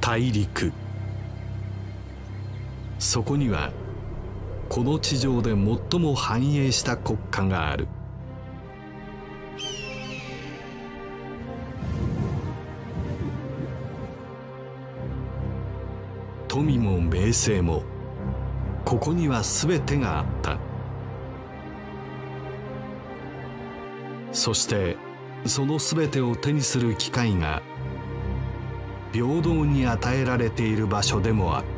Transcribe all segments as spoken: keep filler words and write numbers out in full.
大陸。そこにはこの地上で最も繁栄した国家がある。富も名声もここには全てがあった。そしてその全てを手にする機会が平等に与えられている場所でもあった。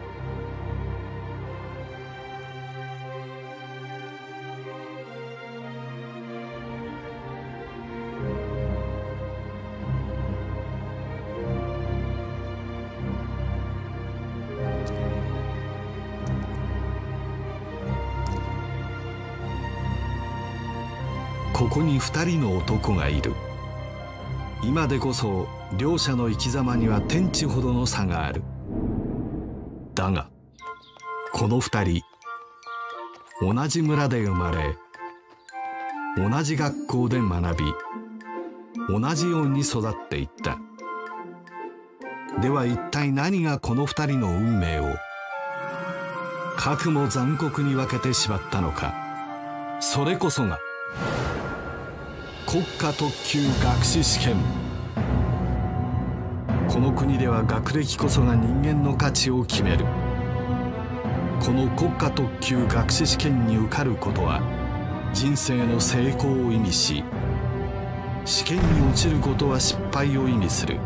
ここに二人の男がいる。今でこそ両者の生き様には天地ほどの差がある。だがこの二人同じ村で生まれ同じ学校で学び同じように育っていった。では一体何がこの二人の運命をかくも残酷に分けてしまったのか。それこそが国家特級学士試験。この国では学歴こそが人間の価値を決める。この国家特級学士試験に受かることは人生の成功を意味し、試験に落ちることは失敗を意味する。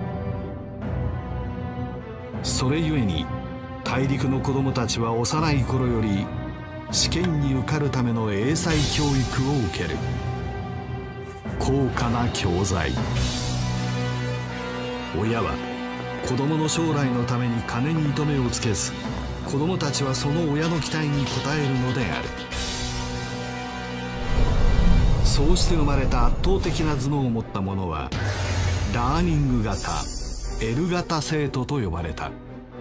それゆえに大陸の子供たちは幼い頃より試験に受かるための英才教育を受ける。高価な教材。親は子供の将来のために金に糸目をつけず、子供たちはその親の期待に応えるのである。そうして生まれた圧倒的な頭脳を持った者はラーニング型、L 型生徒と呼ばれた。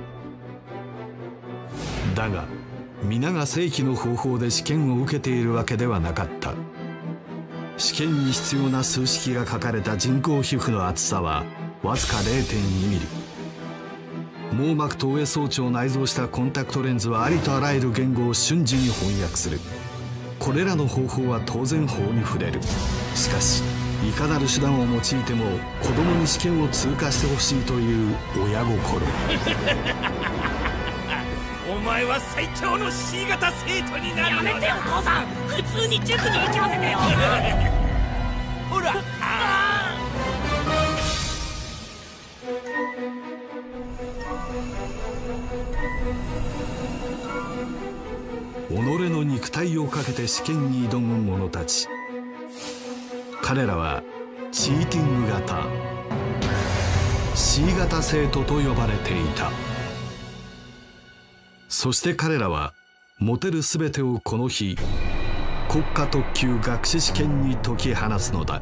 だが皆が正規の方法で試験を受けているわけではなかった。試験に必要な数式が書かれた人工皮膚の厚さはわずか れいてんにミリ。網膜投影装置を内蔵したコンタクトレンズはありとあらゆる言語を瞬時に翻訳する。これらの方法は当然法に触れる。しかしいかなる手段を用いても子供に試験を通過してほしいという親心。 お前は最強の シー 型生徒になるのだ。 やめてよ父さん、普通に塾に行かせてよ。 ほら、あ己の肉体をかけて試験に挑む者たち。彼らはチーティング型 シー 型生徒と呼ばれていた。そして彼らは持てる全てをこの日国家特級学士試験に解き放つのだ。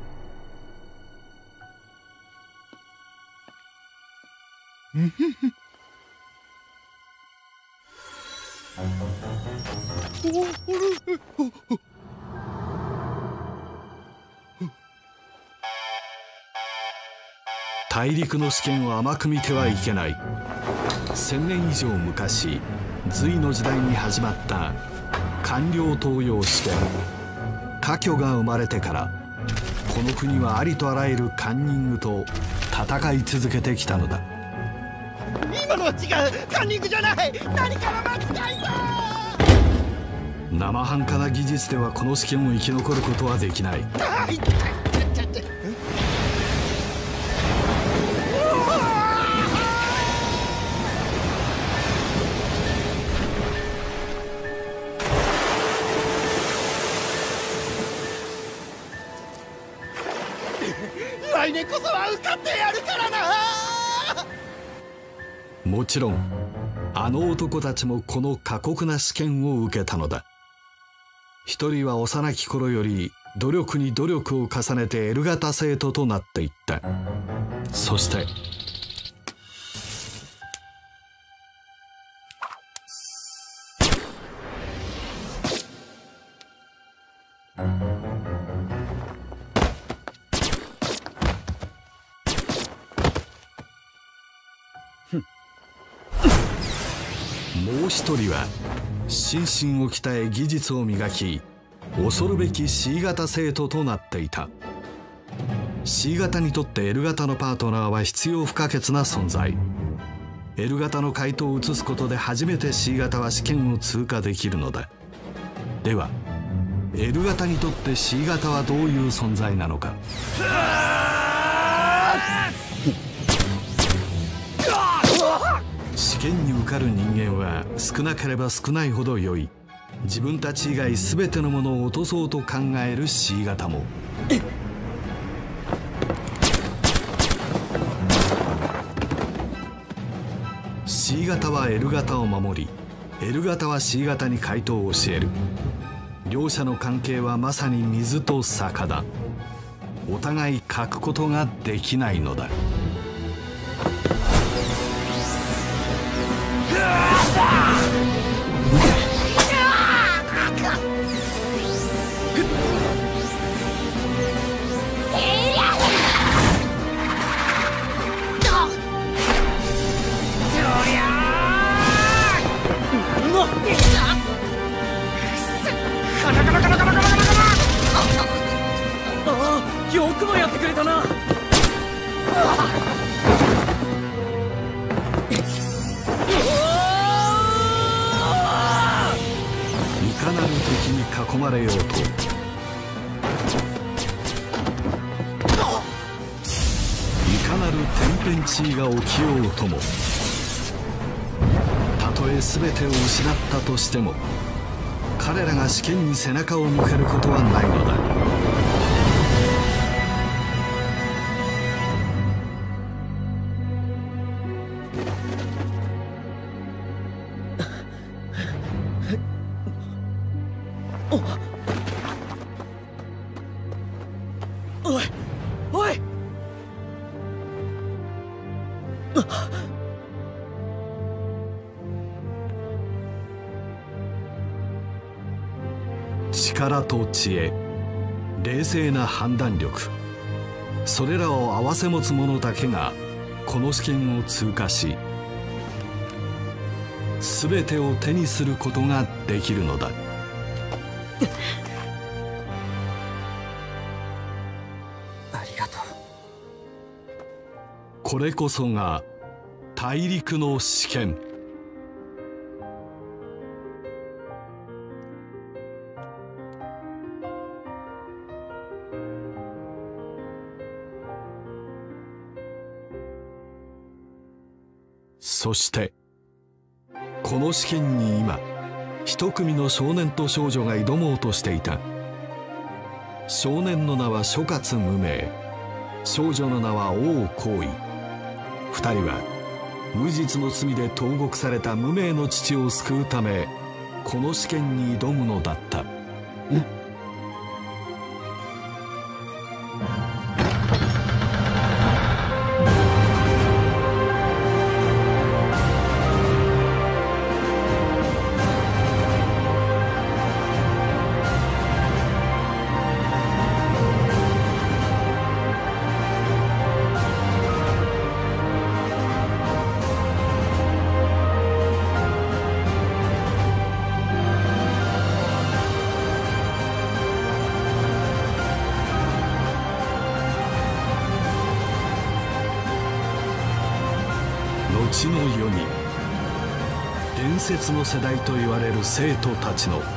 大陸の試験を甘く見てはいけない。千年以上昔、隋の時代に始まった官僚登用試験。科挙が生まれてからこの国はありとあらゆるカンニングと戦い続けてきたのだ。 今のは違う、カンニングじゃない、何かの間違いだ。 生半可な技術ではこの試験を生き残ることはできない。 来年こそは受かってやるからな。 もちろんあの男たちもこの過酷な試験を受けたのだ。一人は幼き頃より努力に努力を重ねて L 型生徒となっていった。そしてもう一人は心身を鍛え技術を磨き恐るべき シー 型生徒となっていた。 シー 型にとって エル 型のパートナーは必要不可欠な存在。 エル 型の回答を移すことで初めて シー 型は試験を通過できるのだ。では エル 型にとって シー 型はどういう存在なのか。試験に受かる人間は少なければ少ないほど良い。自分たち以外全てのものを落とそうと考える シー 型も。シー 型は エル 型を守り、エル 型は シー 型に回答を教える。両者の関係はまさに水と坂だ。お互い欠くことができないのだ。 よくもやってくれたな。 いかなる敵に囲まれようと、いかなる天変地異が起きようとも、たとえ全てを失ったとしても彼らが試験に背中を向けることはないのだ。 おいおい、 力と知恵、冷静な判断力、それらを併せ持つ者だけがこの試験を通過し全てを手にすることができるのだ。 ありがとう。 これこそが大陸の試験。そしてこの試験に今一組の少年と少女が挑もうとしていた。少年の名は諸葛無名、少女の名は王行為。二人は無実の罪で投獄された無名の父を救うためこの試験に挑むのだった。後の世に伝説の世代と言われる生徒たちの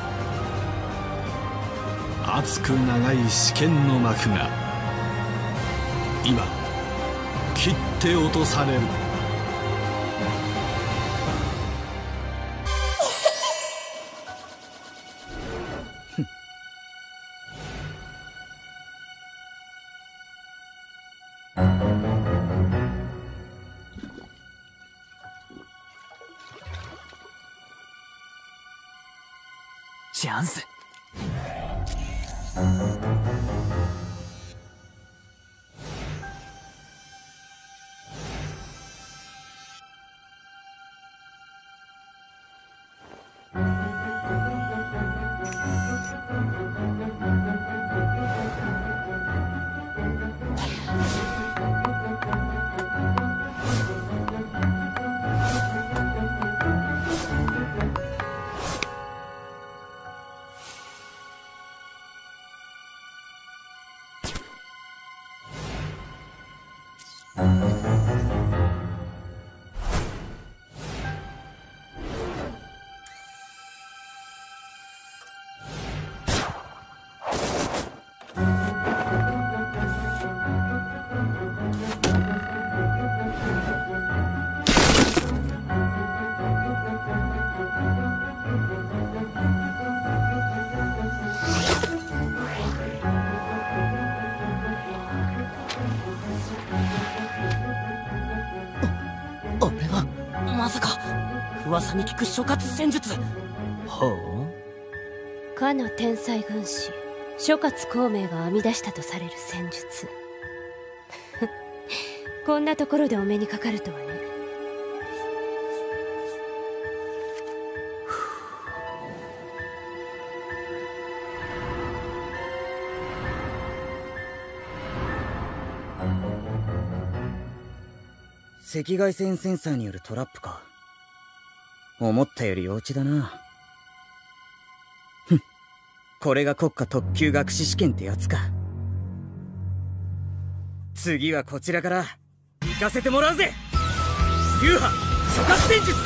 熱く長い試験の幕が今切って落とされる。 チャンス。 噂に聞く諸葛戦術。 ほう。 かの天才軍師諸葛孔明が編み出したとされる戦術こんなところでお目にかかるとはね。 赤外線センサーによるトラップか。思ったより幼稚だな。ふん、これが国家特級学士試験ってやつか。次はこちらから行かせてもらうぜ。流派諸葛戦術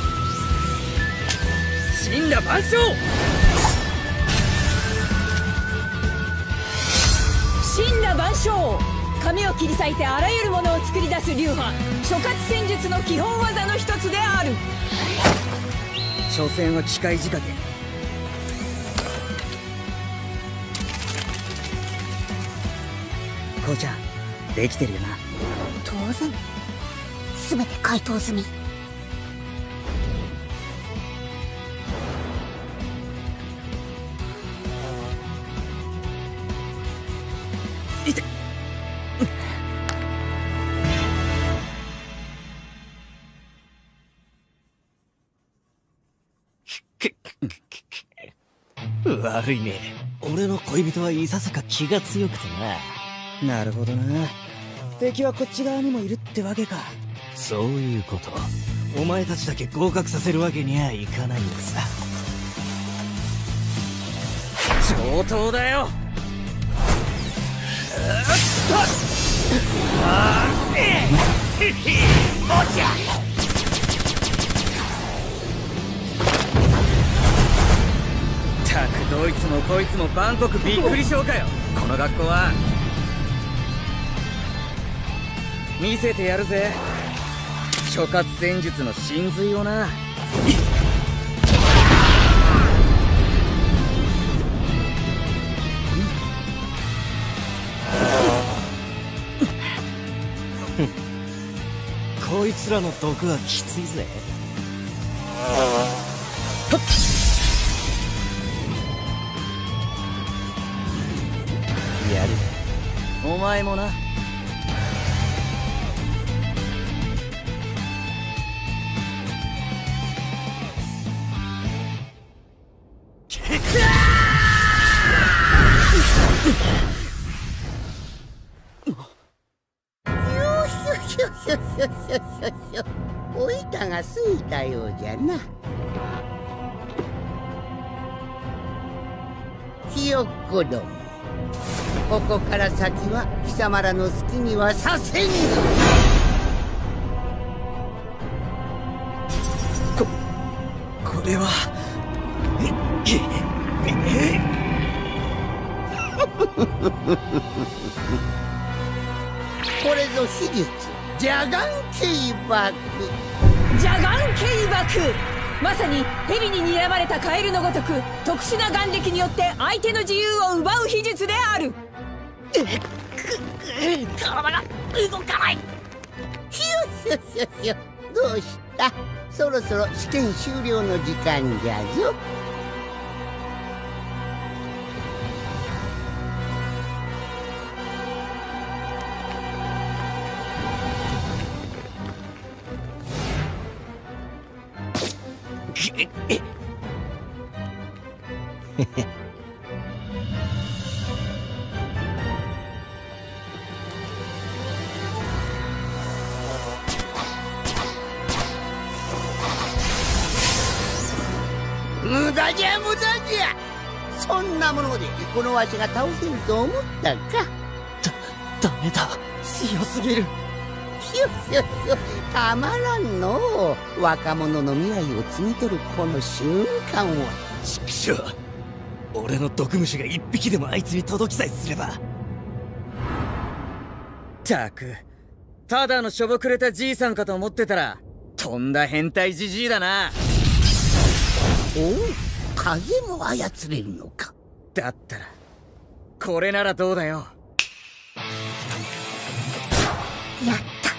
神羅万象。 神羅万象、紙を切り裂いてあらゆるものを作り出す流派諸葛戦術の基本技の一つである。 所詮は機械仕掛け。こうちゃんできてるよな。 当然、全て解凍済み。 いて悪いね。俺の恋人はいささか気が強くてな。なるほどな。敵はこっち側にもいるってわけか。 そういうこと。お前たちだけ合格させるわけにはいかないんださ。 上等だよ。 おじゃたくどいつもこいつも万国びっくりしょうかよ。この学校は見せてやるぜ、諸葛戦術の真髄をな。 こいつらの毒はきついぜ。やる。 お前もな。 お板がすいたようじゃな。ひよっこども、ここから先は貴様らの好きにはさせんぞ。 ここれはこれぞ史実邪眼警爆。 邪眼警爆、まさに蛇に睨まれたカエルのごとく特殊な眼力によって相手の自由を奪う秘術である。 体が動かない。 ひよひよひよ、どうした？そろそろ試験終了の時間じゃぞ。無駄じゃ無駄じゃ。そんなものでこのわしが倒せると思ったか。 だダメだ。 強すぎる。 ひゅひゅひゅ、たまらんのう。若者の未来を摘み取るこの瞬間は。 ちくしょう、俺の毒虫が一匹でもあいつに届きさえすれば。 たく、ただのしょぼくれたじいさんかと思ってたら、とんだ変態じじいだな。 おう、風も操れるのか。 だったらこれならどうだよ。 やった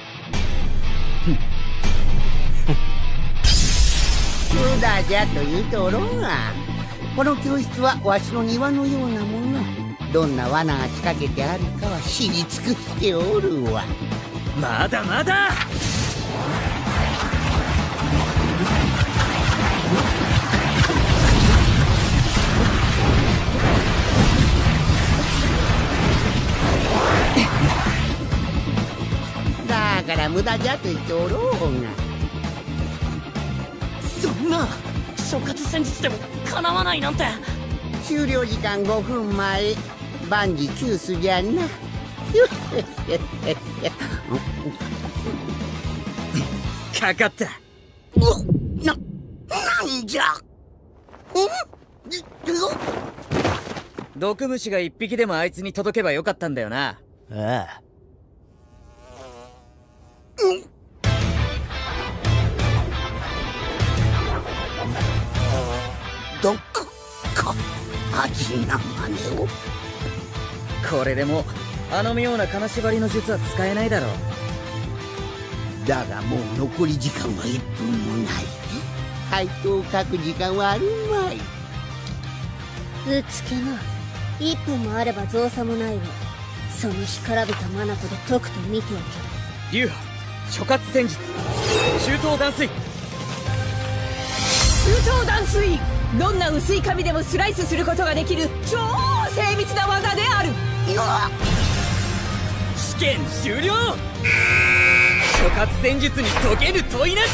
無駄じゃと言うとおろうが、この教室はわしの庭のようなもの。どんな罠が仕掛けてあるかは知り尽くしておるわ。 まだまだ。 だから無駄じゃと言っておろうが。 そんな諸葛戦術でもかなわないなんて。 終了時間ごふんまえ、万事休すじゃな。 かかった。 な、なんじゃ。ん？ 毒虫が一匹でもあいつに届けばよかったんだよな。 ああ。 毒か、味な真似を。 これでもあの妙な金縛りの術は使えないだろう。 だがもう残り時間はいっぷんもない。回答を書く時間はあるまい。 うつけな。いっぷんもあれば造作もないわ。その干からびた眼で解くと見ておけ。 流派諸葛戦術中東断水。 中東断水、どんな薄い紙でもスライスすることができる超精密な技である。 試験終了。諸葛戦術に解ける問いなし。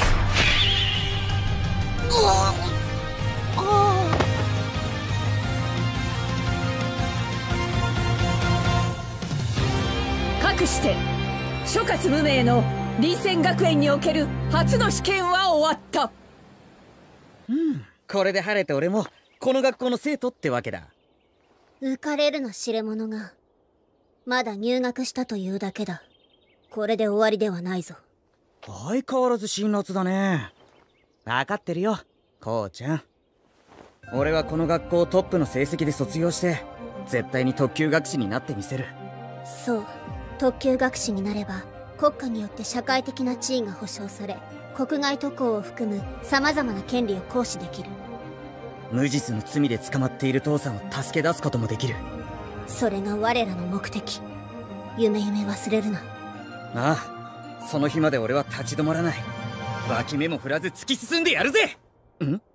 かくして諸葛無名の臨戦学園における初の試験は終わった。 うん、これで晴れて俺もこの学校の生徒ってわけだ。 浮かれるな知れ者が。まだ入学したというだけだ。これで終わりではないぞ。 相変わらず辛辣だね。分かってるよ、こうちゃん。俺はこの学校をトップの成績で卒業して絶対に特級学士になってみせる。 そう、特級学士になれば国家によって社会的な地位が保障され、国外渡航を含む様々な権利を行使できる。 無実の罪で捕まっている父さんを助け出すこともできる。 それが我らの目的。夢夢忘れるな。 ああ、その日まで俺は立ち止まらない。脇目も振らず突き進んでやるぜ。ん？お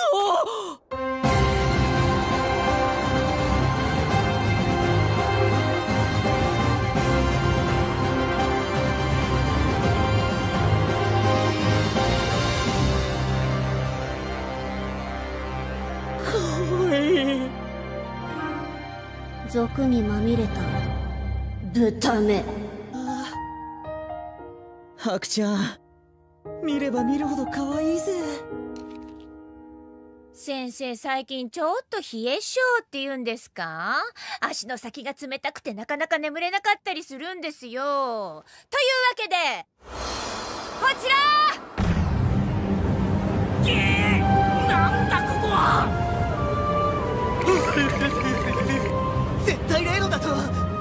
俗にまみれた豚目。 ハクちゃん、見れば見るほど可愛いぜ。 先生、最近ちょっと冷え性って言うんですか？足の先が冷たくてなかなか眠れなかったりするんですよ。というわけでこちら。 ゲー、なんだここは。 絶対例のだと。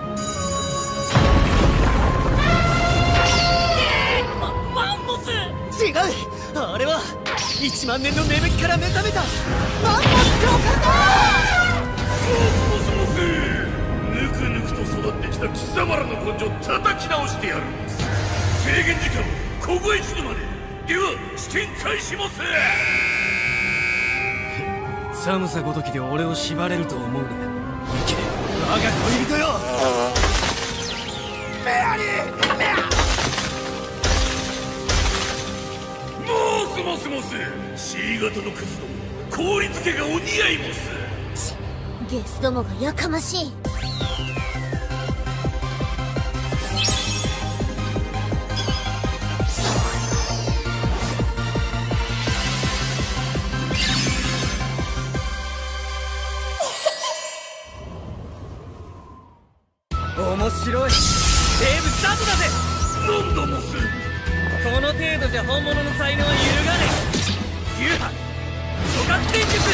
マンモス。 違う、あれはいちまん年の眠気から目覚めたマンモス教官だ。 モスモスモス、ぬくぬくと育ってきた貴様らの根性叩き直してやる。制限時間ここへ来るまで。では試験開始モス。 寒さごときで俺を縛れると思うな。我が恋人よ。メアリー、メア。 モスモスモス、C 型のクズども、氷漬けがお似合いモス。 ゲスどもがやかましい。 面白い。セーブスタートだぜ。 何度もする。 この程度じゃ本物の才能は揺るがねえ。流派諸葛戦術。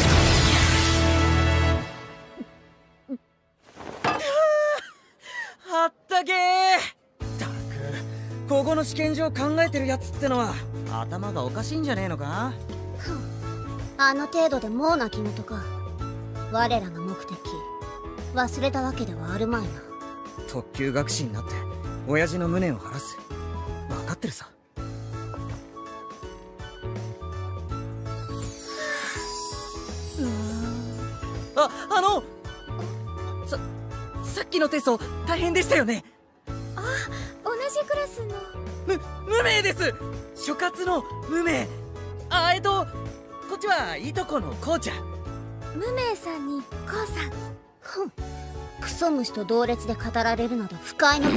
あったけー。ったくここの試験場考えてるやつってのは頭がおかしいんじゃねえのか。 あの程度でもう泣き言か。我らの目的忘れたわけではあるまいな。 特級学士になって親父の無念を晴らす。分かってるさ。あ、あのさ、さっきのテスト大変でしたよね。 あ、同じクラスのむ、無名です。諸葛の無名。あ、えっとこっちはいとこのこうちゃん。 無名さんにこうさん。ふん、クソ虫と同列で語られるなど不快な。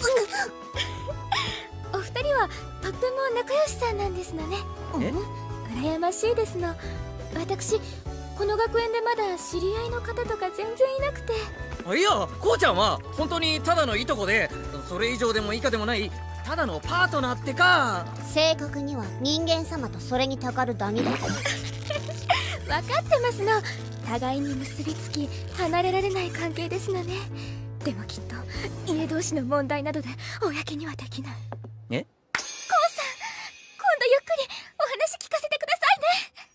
お二人はとっても仲良しさんなんですのね。 え、 羨ましいですの。私この学園でまだ知り合いの方とか全然いなくて。 いや、こうちゃんは本当にただのいとこで、それ以上でも以下でもないただのパートナーってか。 正確には人間様とそれにたかるダニだ。 分かってますの。互いに結びつき離れられない関係ですのね。でもきっと家同士の問題などで公にはできない。 え、 こうさん、今度ゆっくりお話聞かせてくださいね。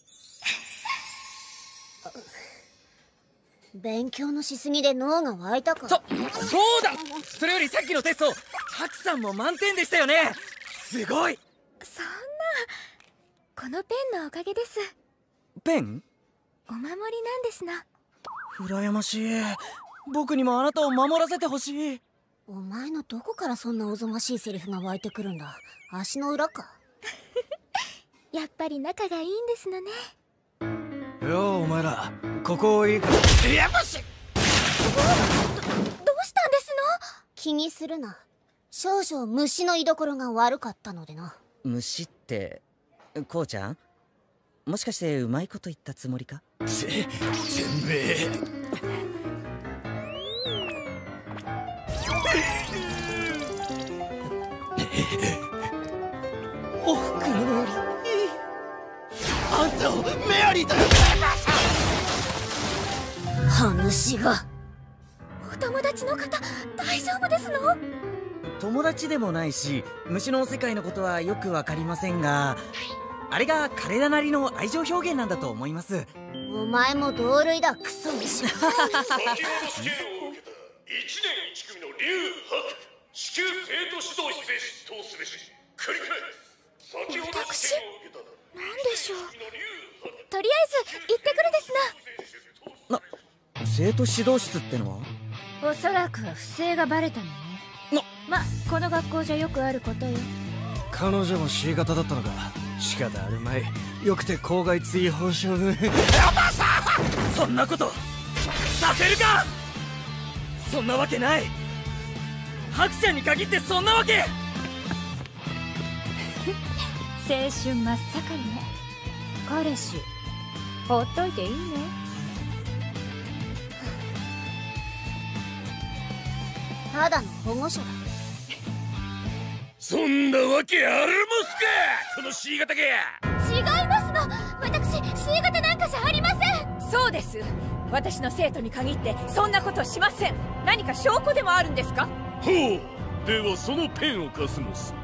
勉強のしすぎで脳が湧いたか。 そ、そうだ。それよりさっきのテストハクさんも満点でしたよね。すごい。 そんな、このペンのおかげです。 ペン？ お守りなんですな。 羨ましい。僕にもあなたを守らせてほしい。 お前のどこからそんなおぞましいセリフが湧いてくるんだ。足の裏か。 やっぱり仲がいいんですのね。 ようお前ら、ここいいか。 やばし。 ど、どうしたんですの？ 気にするな。少々虫の居所が悪かったのでな。 虫ってこうちゃん、もしかしてうまいこと言ったつもりか。 せ、せんべい。 おふくろのり、 あんたをメアリーだよ。 話が。 お友達の方大丈夫ですの？ 友達でもないし虫の世界のことはよくわかりませんが、あれが彼らなりの愛情表現なんだと思います。 お前も同類だ、クソ虫。 先ほど試験を受けたいちねんいち組の劉白、至急生徒指導室へ出頭すべし。繰り返す。先ほど試験を受けた何でしょう。とりあえず行ってくるですな。な、生徒指導室ってのは？ おそらく不正がバレたのね。ま、この学校じゃよくあることよ。 彼女も C 型だったのか。仕方あるまい。よくて校外追放処分。 そんなことさせるか。そんなわけない。ハクちゃんに限ってそんなわけ。 青春真っ盛りね。彼氏ほっといていいね。 ただの保護者だ。 そんなわけあるますか、この C 型が。 違いますの。私 C 型なんかじゃありません。 そうです。私の生徒に限ってそんなことしません。何か証拠でもあるんですか？ ほう、ではそのペンを貸すのす。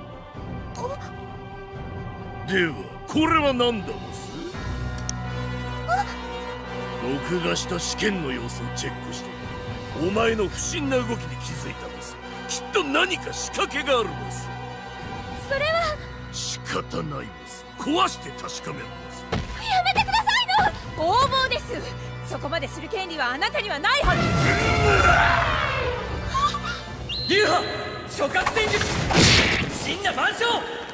ではこれは何だモス？録画した試験の様子をチェックしてお前の不審な動きに気づいたモス。きっと何か仕掛けがあるモス。 それは仕方ないモス。壊して確かめるモス。 やめてくださいの。 横暴です。そこまでする権利はあなたにはないはず。 流派諸葛戦術真羅万象。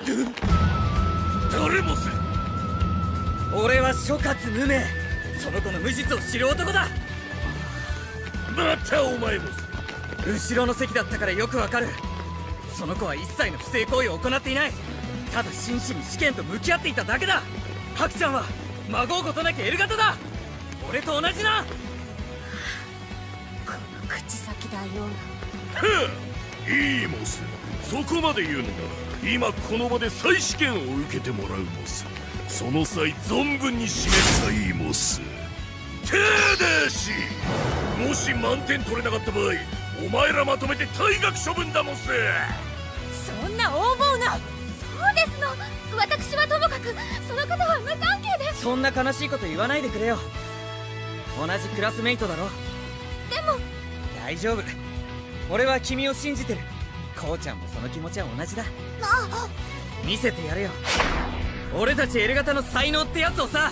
誰モス？ 俺は諸葛無名、その子の無実を知る男だ。 またお前モス。 後ろの席だったからよくわかる。その子は一切の不正行為を行っていない。ただ真摯に試験と向き合っていただけだ。ハクちゃんは孫うことなき L 型だ。俺と同じな。 この口先だような。 いいモス。そこまで言うのなら今この場で再試験を受けてもらうモス。その際存分に示したいモス。ただしもし満点取れなかった場合、お前らまとめて退学処分だモス。 そんな横暴な。 そうですの。私はともかくその方は無関係です。 そんな悲しいこと言わないでくれよ。同じクラスメイトだろ。 でも大丈夫、俺は君を信じてる。こうちゃんもその気持ちは同じだ。見せてやれよ、俺たち L 型の才能ってやつをさ。 わ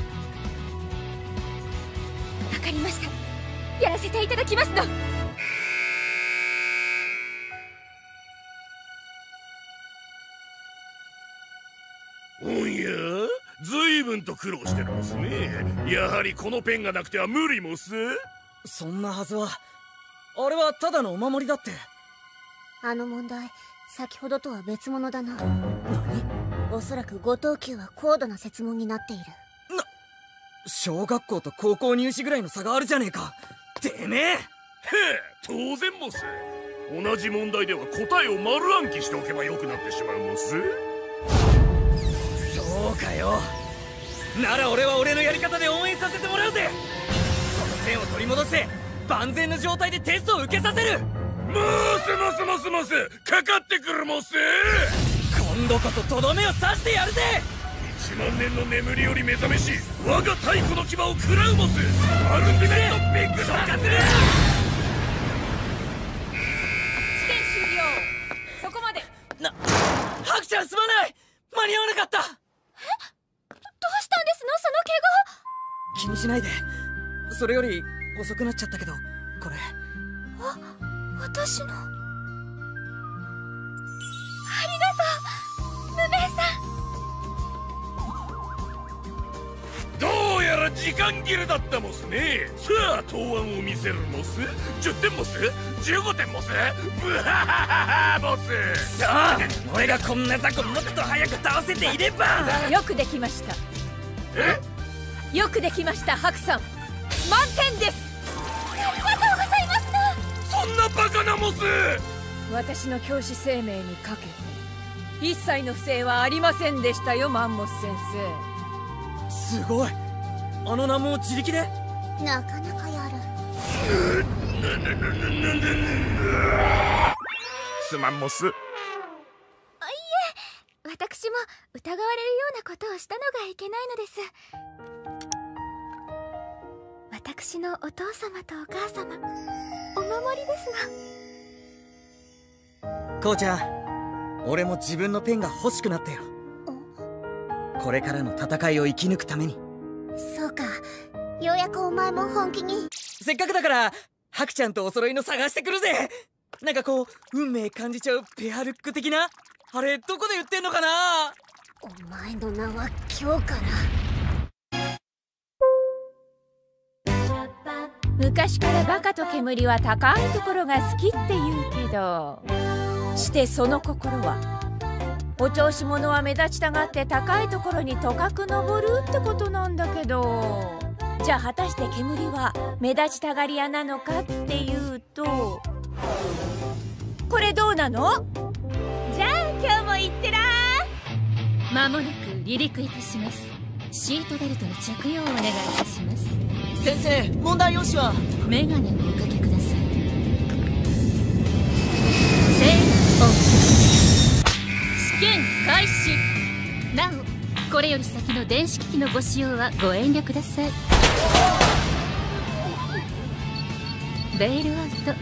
かりました。やらせていただきますの。 おや、随分と苦労してるモスね。やはりこのペンがなくては無理モス。 そんなはずは。あれはただのお守りだって。 あの問題、先ほどとは別物だな。 何？ おそらく五等級は高度な設問になっている。 な、小学校と高校入試ぐらいの差があるじゃねえか。てめえ。へえ、 当然モス。同じ問題では答えを丸暗記しておけばよくなってしまうモス。 そうかよ。なら俺は俺のやり方で応援させてもらうぜ。そのペンを取り戻して万全の状態でテストを受けさせる。 モスモスモスモス、かかってくるモス。 今度こそとどめを刺してやるぜ。 一万年の眠りより目覚めし、我が太古の牙を食らうモス。アルティメットビッグ消化する。 試験終了。そこまで。 な、ハクちゃんすまない。間に合わなかった。え？ どうしたんですの、その怪我。 気にしないで。それより遅くなっちゃったけど、これ。 あ、私の。ありがとう、無名さん。 どうやら時間切れだったモスね。さあ答案を見せるモス。じゅってんモス、じゅうごてんモス、ブハハハモス。 さあ、俺がこんな雑魚もっと早く倒せていれば。 よくできました。 え？ よくできました、ハクさん。満点です。 ありがとうございます。 そんなバカなモス。 私の教師生命にかけて一切の不正はありませんでしたよ、マンモス先生。すごい。あの難問を自力で。 なかなかやる。 すまんモス。 あ、いいえ、私も疑われるようなことをしたのがいけないのです。私のお父様とお母様、お守りですが。こうちゃん、俺も自分のペンが欲しくなったよ。これからの戦いを生き抜くために。 そうか、ようやくお前も本気に。 せっかくだからハクちゃんとお揃いの探してくるぜ。なんかこう運命感じちゃうペアルック的な。あれどこで売ってんのかな。 お前の名は今日から。 昔からバカと煙は高いところが好きって言うけど、してその心はお調子者は目立ちたがって高いところにとかく登るってことなんだけど、じゃあ果たして煙は目立ちたがり屋なのかっていうと、これどうなの？じゃあ今日も行ってらー。 間もなく離陸いたします。シートベルトの着用をお願いいたします。 先生、問題用紙は？ メガネをおかけください。テイオフ。試験開始。なお、これより先の電子機器のご使用はご遠慮ください。ベイルアウト。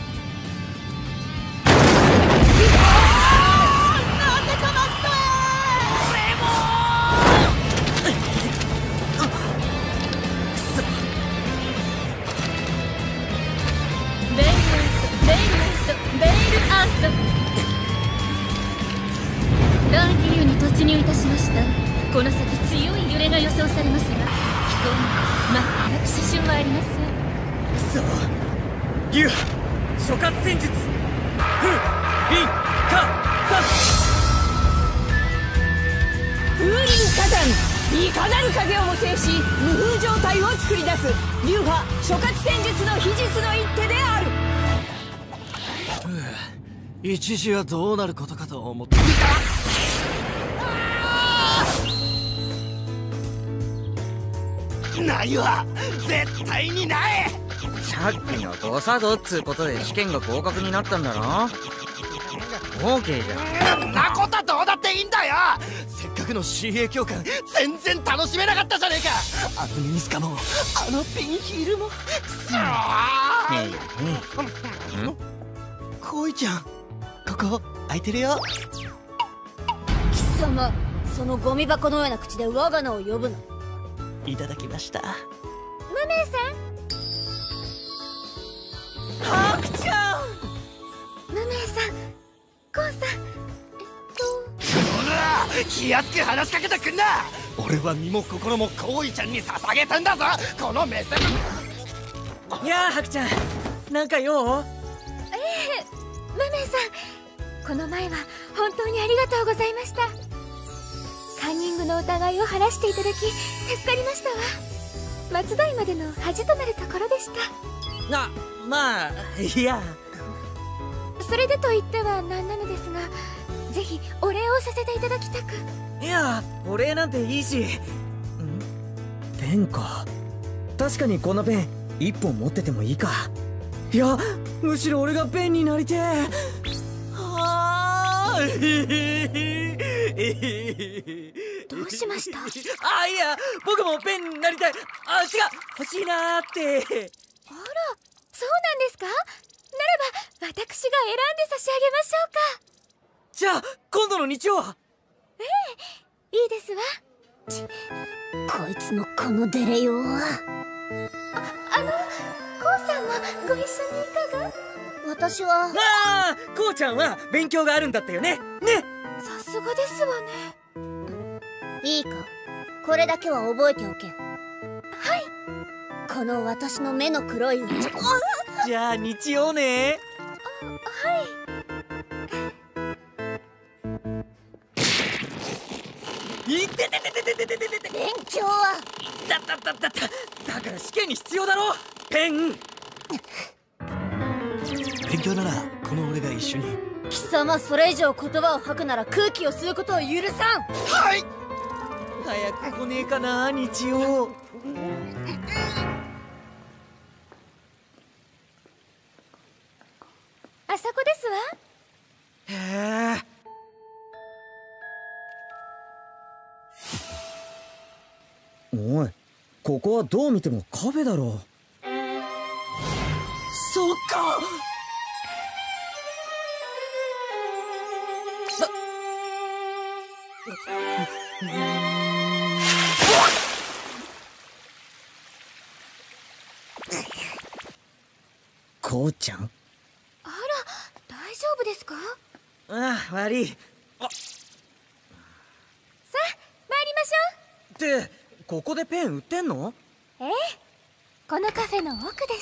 ダーキ流に突入いたしました。この先強い揺れが予想されますが、飛行に全く支障はありません。 くそ、竜諸葛戦術、風林火山。 風林火山、いかなる風をも制し無風状態を作り出す流派諸葛戦術の秘術の一手である。 一時はどうなることかと思って。 ないわ、絶対にない。 さっきの誤作動っつうことで試験が合格になったんだろ。オーケーじゃん。 そんなことはどうだっていいんだよ。せっかくの シーエー 教官全然楽しめなかったじゃねえか。あのミニスカもあのピンヒールもくそー。こいちゃん、ここ空いてるよ。 貴様、そのゴミ箱のような口で我が名を呼ぶな。 いただきました。 無名さん。 ハクちゃん。 無名さん、コウさん、えっとほら、気安く話しかけてくんな。俺は身も心もコイちゃんに捧げてんだぞ、この目線。 いやあ、ハクちゃん、なんか用？ ええ、無名さん、この前は本当にありがとうございました。カンニングの疑いを晴らしていただき助かりましたわ。松代までの恥となるところでした。 あ、まあ、いや。 それでと言ってはなんなのですが、ぜひお礼をさせていただきたく。 いや、お礼なんていいし。ん？ペンか。確かにこのペン一本持っててもいいか。いや、むしろ俺がペンになりてえ。はあ。 どうしました？ あ、いや、僕もペンになりたい。あ、違う、欲しいなーって。 あら、そうなんですか？ならば私が選んで差し上げましょうか。 じゃあ今度の日曜は？ ええ、いいですわ。 ち、こいつのこのデレ用は。 あ、あの、コウさんもご一緒にいかが？ 私は。 ああ、コウちゃんは勉強があるんだったよね。ね。 さすがですわね。 いいか、これだけは覚えておけ。 はい。 この私の目の黒いうち。 じゃあ日曜ね。 あ、はい。 いててててててててて。 勉強は。 だだだだだ。だから試験に必要だろ。ペン。 勉強ならこの俺が一緒に。 貴様、それ以上言葉を吐くなら空気を吸うことを許さん。 はい。 早く来ねえかな、日曜。 あそこですわ。 へえ。おい、ここはどう見てもカフェだろ。 そっか。 こうちゃん。 あら、大丈夫ですか？ ああ、悪い。あ、 さあ参りましょう。ってここでペン売ってんの？ ええ、このカフェの奥です。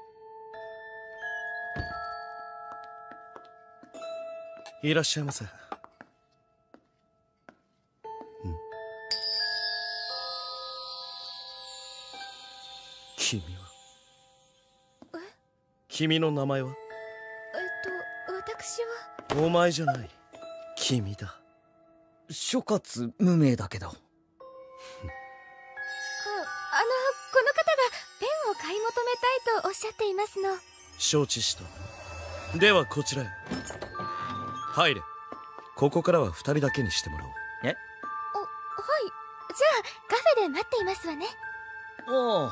いらっしゃいませ。君は？ え？ 君の名前は？ えっと、私は。お前じゃない。君だ。 諸葛無名だけど。あ、あの、 この方がペンを買い求めたいとおっしゃっていますの。 承知した。ではこちらへ入れ。ここからは二人だけにしてもらおう。 え？ お、はい。じゃあカフェで待っていますわね。 おう。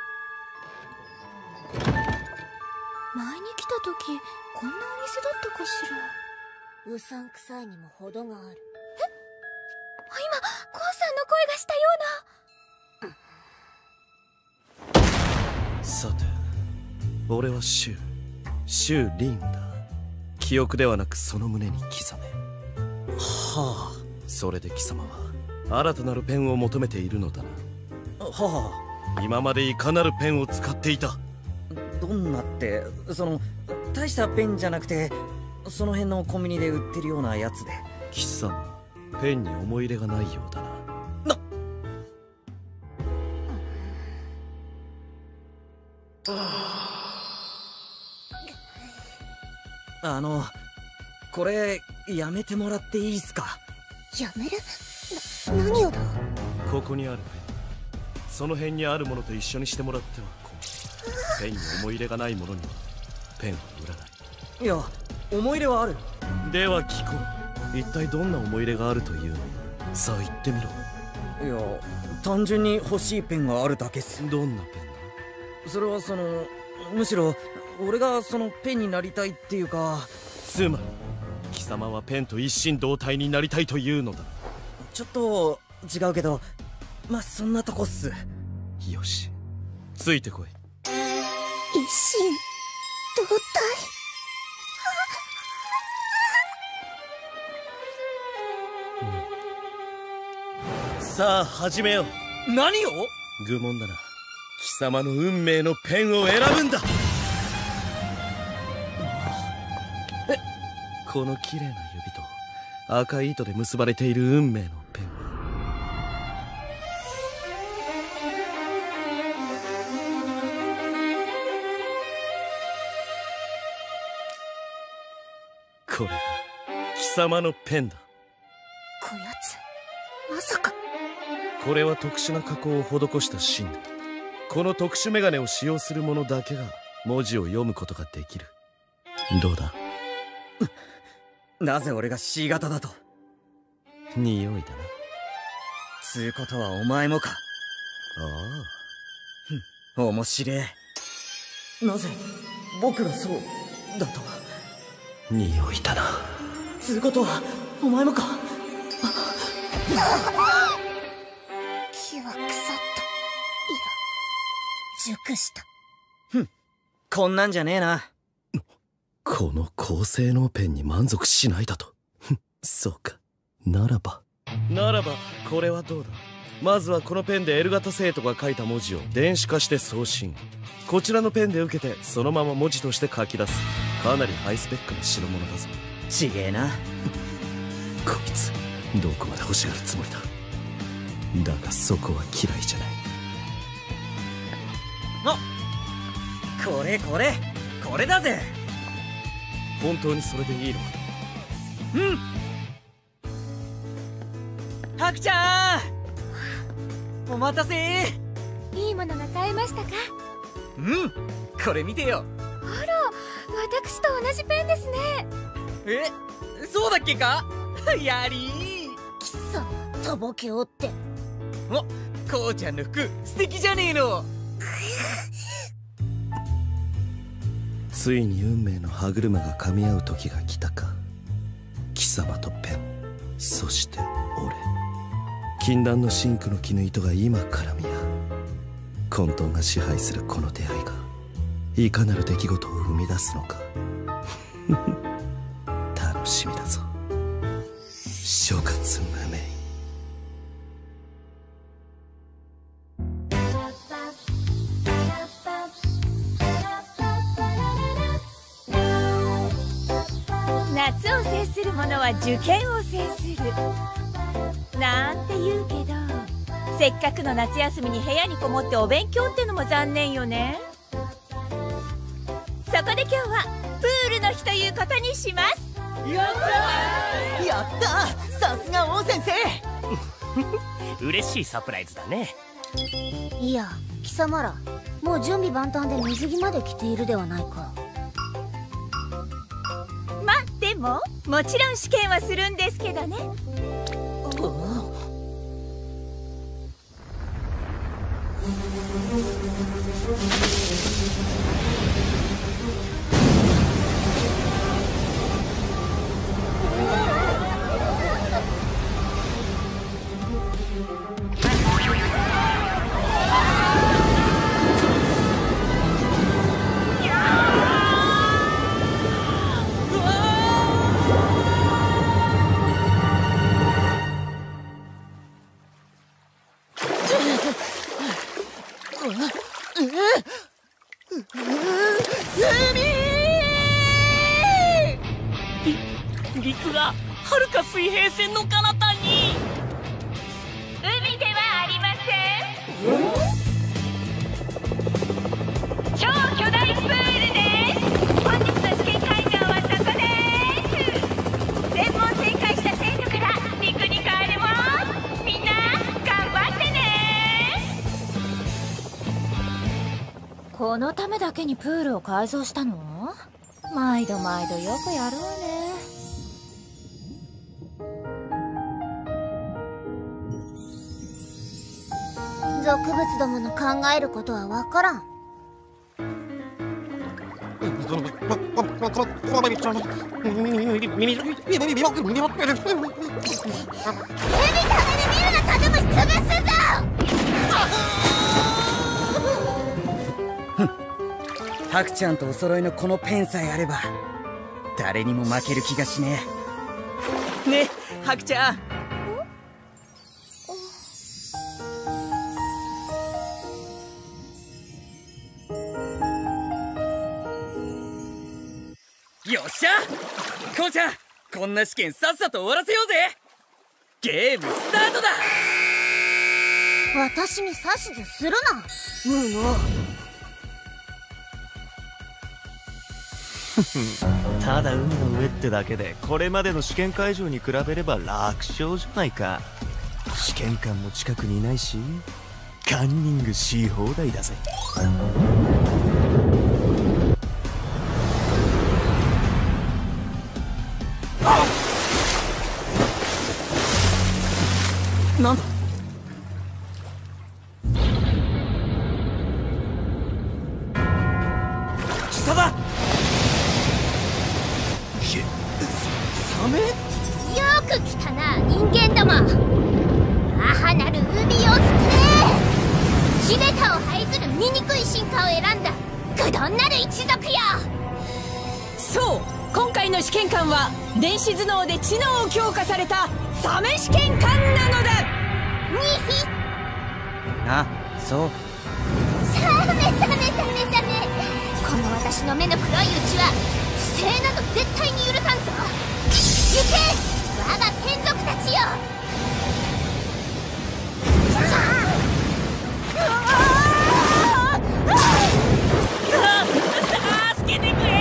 前に来た時こんなお店だったかしら。 うさんくさいにも程がある。え？ 今コウさんの声がしたような。さて、俺はシュウシュウリンだ。記憶ではなくその胸に刻め。はあ。それで貴様は新たなるペンを求めているのだな。 はあ。今までいかなるペンを使っていた？ どんなって、その大したペンじゃなくて、その辺のコンビニで売ってるようなやつで。 貴様、ペンに思い入れがないようだな。なあの、 これやめてもらっていいっすか？ やめる？な、何をだ？ ここにあるペン、その辺にあるものと一緒にしてもらっては困る。ペンに思い入れがないものにはペンは売らない。 いや、思い入れはある。 では聞こう。一体どんな思い入れがあるというの？さあ言ってみろ。 いや、単純に欲しいペンがあるだけっす。 どんなペンだ？ それはその、むしろ俺がそのペンになりたいっていうか。 つまり貴様はペンと一心同体になりたいというのだ。 ちょっと違うけど、まあそんなとこっす。 よし、ついてこい。 一心同体。 さあ始めよう。 何を？ 愚問だな。貴様の運命のペンを選ぶんだ。え、この綺麗な指と赤い糸で結ばれている運命のペンは、これが貴様のペンだ。 こやつまさか。 これは特殊な加工を施した芯だ。この特殊メガネを使用する者だけが文字を読むことができる。どうだ？ なぜ俺が シー 型だと？ 匂いだな。 つうことはお前もか。ああ。ふん、面白え。なぜ僕がそうだと？ 匂いだな。 つうことはお前もか。 木は腐った。いや、熟した。 ふん、こんなんじゃねえな。 この高性能ペンに満足しないだと？そうか。ならばならばこれはどうだ。まずはこのペンで L 型生徒が書いた文字を電子化して送信。こちらのペンで受けてそのまま文字として書き出す。かなりハイスペックな代物だぞ。 ちげえな。 こいつどこまで欲しがるつもりだ。だがそこは嫌いじゃない。 あ、これこれこれだぜ。 本当にそれでいいのか？ うん。ハクちゃん、お待たせ。 いいものが買えましたか？ うん、これ見てよ。 あら、私と同じペンですね。 え、そうだっけか？やりー。 貴様、とぼけおって。 お、こうちゃんの服素敵じゃねえの。 ついに運命の歯車が噛み合う時が来たか。貴様とペン、そして俺。禁断の真紅の絹糸が今絡み合う。混沌が支配するこの出会いがいかなる出来事を生み出すのか。楽しみだぞ、諸葛無名。 夏を制する者は受験を制するなんて言うけど、せっかくの夏休みに部屋にこもってお勉強ってのも残念よね。そこで今日はプールの日ということにします。 やったーやったー、さすが王先生。 嬉しいサプライズだね。 いや、貴様らもう準備万端で水着まで着ているではないか。 まあでももちろん試験はするんですけどね。 陸が遥か水平線の彼方に。 海ではありません。超巨大プールです。本日の試験会場はそこです。 だけにプールを改造したの？毎度毎度よくやるわね。 俗物どもの考えることはわからん。 ハクちゃんとお揃いのこのペンさえあれば誰にも負ける気がしねえ。ねえハクちゃん。よっしゃこうちゃん、こんな試験さっさと終わらせようぜ。ゲームスタートだ。 私に指図するな無能。 ただ海の上ってだけでこれまでの試験会場に比べれば楽勝じゃないか。試験官も近くにいないしカンニングし放題だぜ。 なんだ貴様。サメ？ よく来たな人間ども。母なる海を救え。地べたを這いずる醜い進化を選んだ愚鈍なる一族よ。 そう、今回の試験官は電子頭脳で知能を強化されたサメ試験官なのだ。 にひあ、そう。 サメサメサメサメ。この私の目の黒いうちは不正など絶対に許さんぞ。行け我が眷属たちよ。 助けてくれ。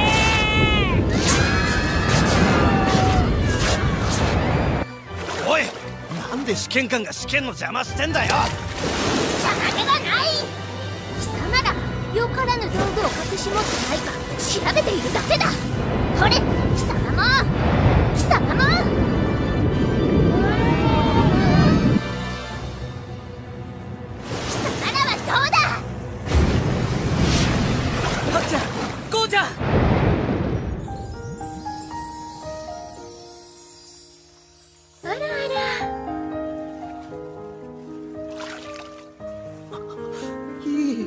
おい、なんで試験官が試験の邪魔してんだよ。 邪魔ではない。貴様らよからぬ道具を隠し持ってないか調べているだけだ。ほれ貴様も貴様も。貴様らはどうだ。 ハクちゃん、ゴーちゃん。 あらあら。 いい。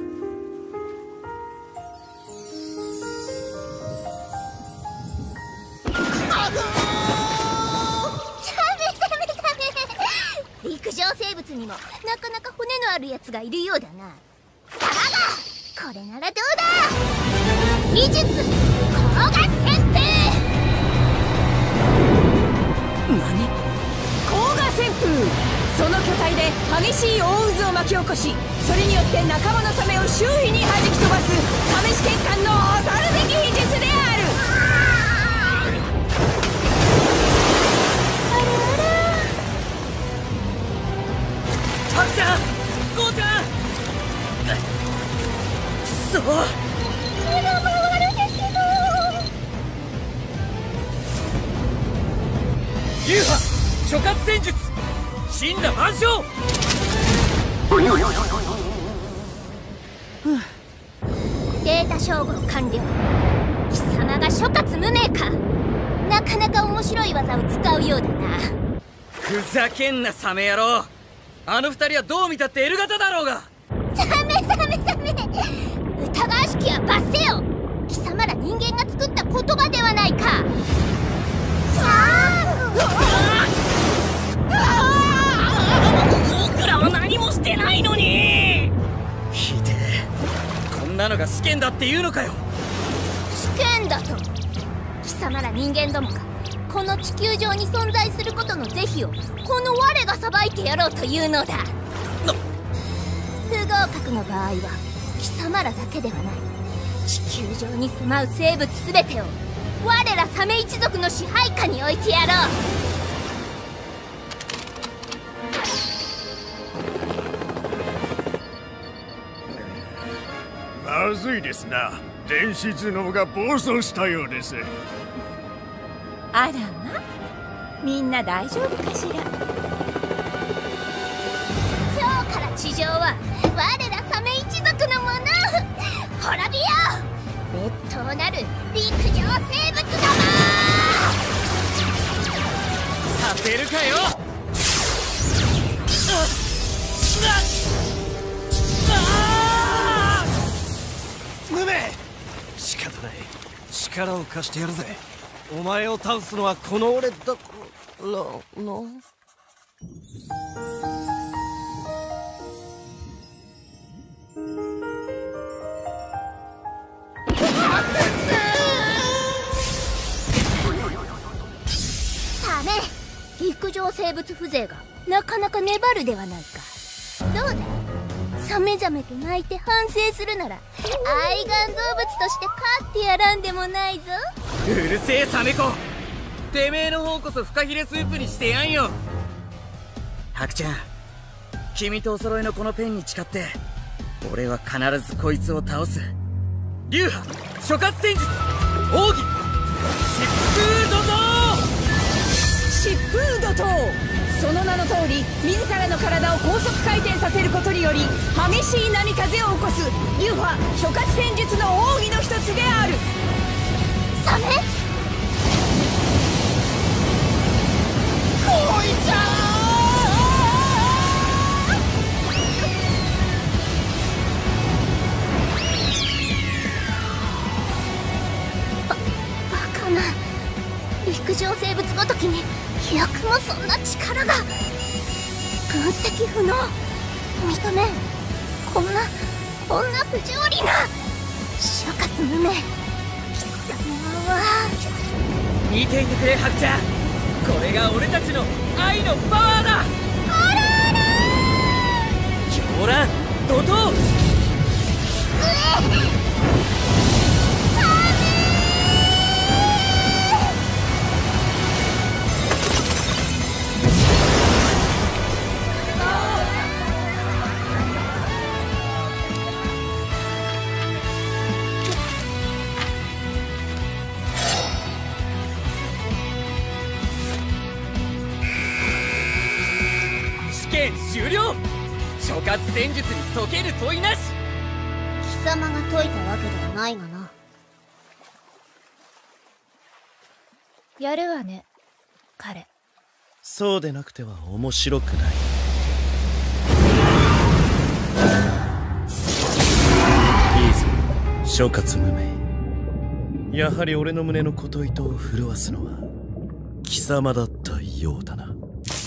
陸上生物にもなかなか骨のあるやつがいるようだな。だがこれならどうだ。技術光合旋風。 何？ 光河旋風。その巨体で激しい大渦を巻き起こし、それによって仲間のサメを周囲に弾き飛ばすサメ試験官の恐るべき秘術である。 ハクちゃん、ゴーちゃん。くそ。 目が回るんですけど。 ユーハ諸葛戦術神羅万象。 データ照合完了。貴様が諸葛無名か。なかなか面白い技を使うようだな。 ふざけんなサメ野郎。あの二人はどう見たって L 型だろうが。 サメサメサメ。疑わしきは罰せよ。貴様ら人間が作った言葉ではないか。 僕らは何もしてないのに。 ひでえ、こんなのが試験だっていうのかよ。 試験だと。貴様ら人間どもがこの地球上に存在することの是非をこの我が裁いてやろうというのだ。不合格の場合は貴様らだけではない、地球上に住まう生物全てを我らサメ一族の支配下に置いてやろう。 まずいですな。 電子頭脳が暴走したようです。 あらま、みんな大丈夫かしら。 今日から地上は我らサメ一族のもの。滅びよう、劣等なる陸上生物ども。 させるかよ。 ムメ、仕方ない、力を貸してやるぜ。お前を倒すのはこの俺だからの。 サメ、陸上生物風情がなかなか粘るではないか。どうだ、サメザメと泣いて反省するなら愛玩動物として飼ってやらんでもないぞ。 うるせえサメ子、てめえの方こそフカヒレスープにしてやんよ。ハクちゃん、君とお揃いのこのペンに誓って、俺は必ずこいつを倒す。流派諸葛戦術奥義疾風怒涛。 疾風怒涛、その名の通り自らの体を高速回転させることにより激しい波風を起こす流派諸葛戦術の奥義の一つである。 サメ、 こいちゃん、 バカな、陸上生物ごときによくもそんな力が。分析不能、認めん。こんなこんな不条理な諸葛無名、貴様は。 見ていてくれハクちゃん、これが俺たちの愛のパワーだ。 あらあら狂乱怒涛。うえ終了。諸葛戦術に解ける問いなし。 貴様が解いたわけではないがな。 やるわね、彼。 そうでなくては面白くない。いいぞ諸葛無名、やはり俺の胸の琴糸を震わすのは貴様だったようだな。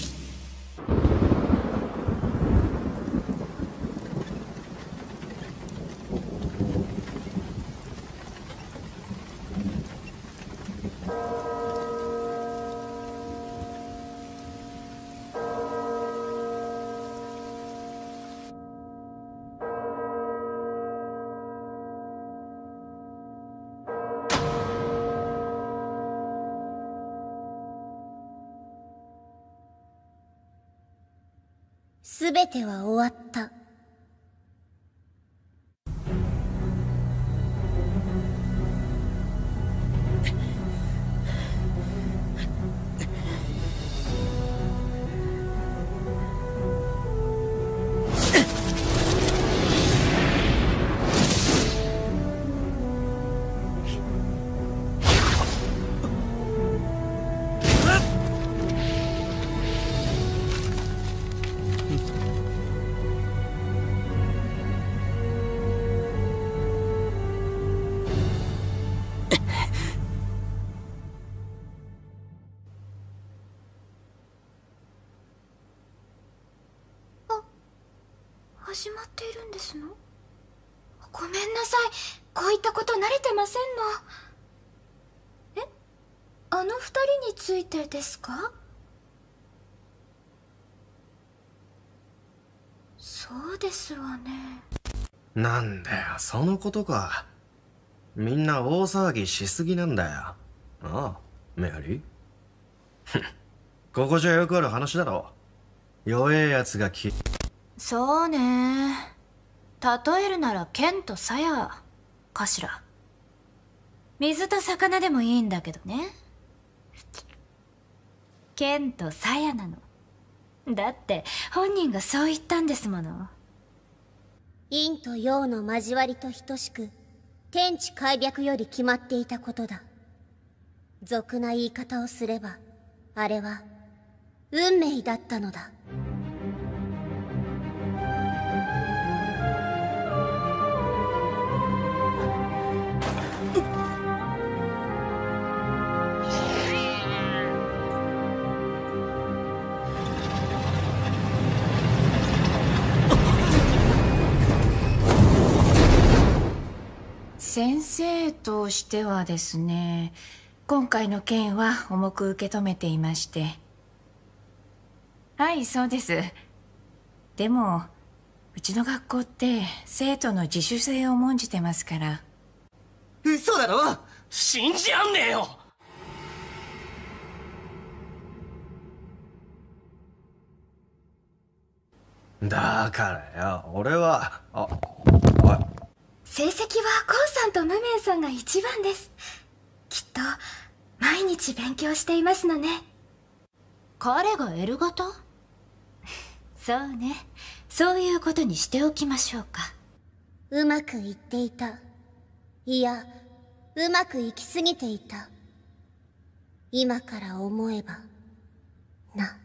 すべては終わった。 始まっているんですの？ごめんなさい、こういったこと慣れてませんの。え？あの二人についてですか？そうですわね。 なんだよそのことか。みんな大騒ぎしすぎなんだよ。ああメアリーここじゃよくある話だろ。弱えやつがきそうね。例えるならケンとサヤかしら。 水と魚でもいいんだけどね。剣と鞘なの。だって本人がそう言ったんですもの。 陰と陽の交わりと等しく天地開闢より決まっていたことだ。俗な言い方をすればあれは運命だったのだ。 先生としてはですね、今回の件は重く受け止めていまして。はい、そうです。でもうちの学校って生徒の自主性を重んじてますから。 嘘だろ。 信じらんねえよ。 だからよ、俺はあ成績はコウさんとムメンさんが一番です。きっと毎日勉強していますのね。 彼が エル 型？そうね、そういうことにしておきましょうか。 うまくいっていた。いや、うまくいきすぎていた。今から思えばな。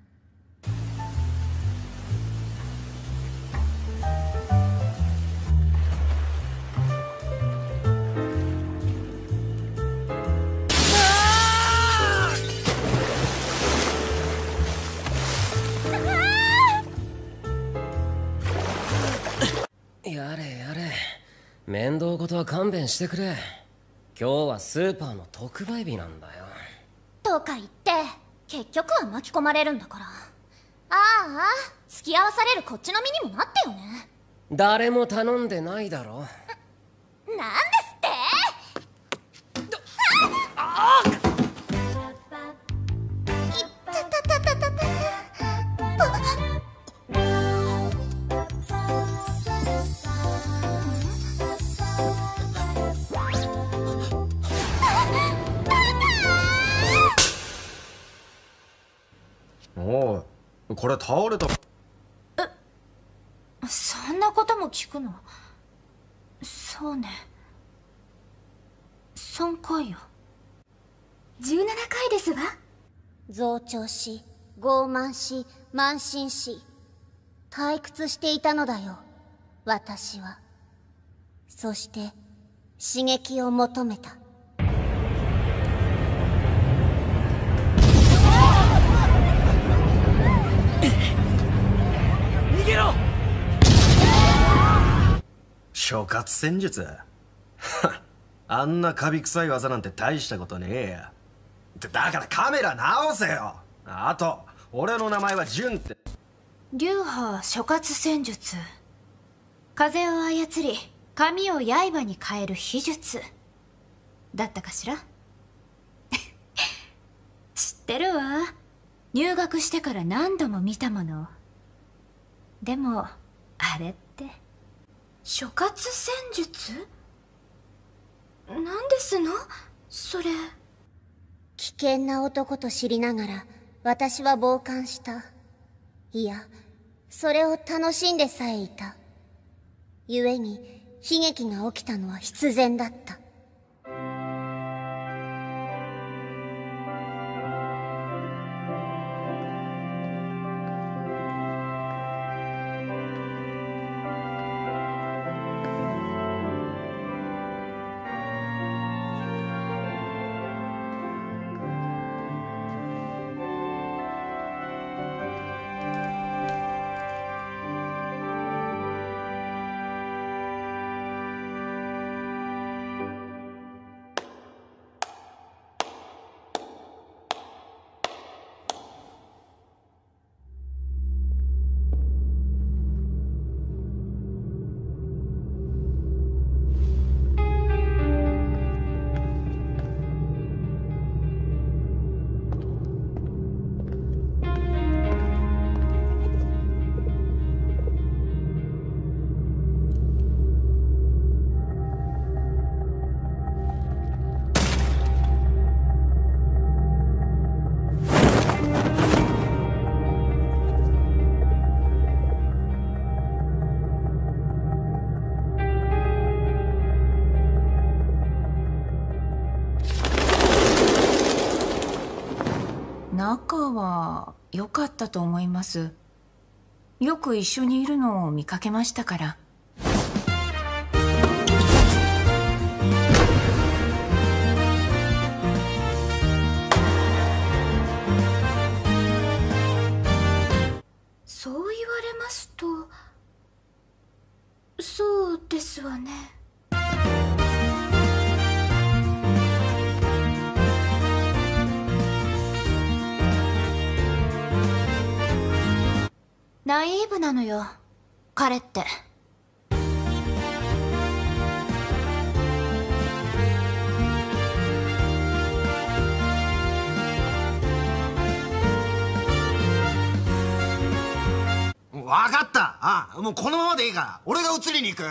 やれやれ、面倒事は勘弁してくれ。今日はスーパーの特売日なんだよ。 とか言って結局は巻き込まれるんだから。ああ、付き合わされるこっちの身にもなってよね。 誰も頼んでないだろ。 なんですって。 ああ、 いたたたたたた。 おい、これ倒れた。 え、そんなことも聞くの？そうね、さんかいよ。 じゅうななかいですわ。 増長し、傲慢し、慢心し、退屈していたのだよ、私は。そして刺激を求めた。 逃げろ。 諸葛戦術あんなカビ臭い技なんて大したことねえや。だからカメラ直せよ。あと俺の名前はジュンって。 流派諸葛戦術。風を操り髪を刃に変える秘術だったかしら。知ってるわ。入学してから何度も見たもの。でもあれって諸葛戦術？ 何ですのそれ。 危険な男と知りながら私は傍観した。いや、それを楽しんでさえいた。故に悲劇が起きたのは必然だった。 仲は良かったと思います。よく一緒にいるのを見かけましたから。 そう言われますと、そうですわね。 ナイーブなのよ、彼って。 わかった。ああ、もうこのままでいいから俺が移りに行く。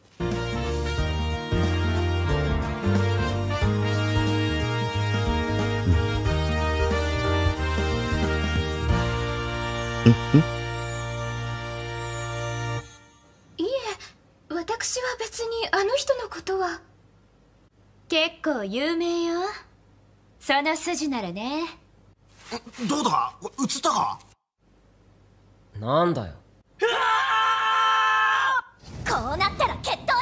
いえ、私は別にあの人のことは。 結構有名よ、その筋ならね。 どうだ、映ったか。 なんだよ。 こうなったら決闘よ。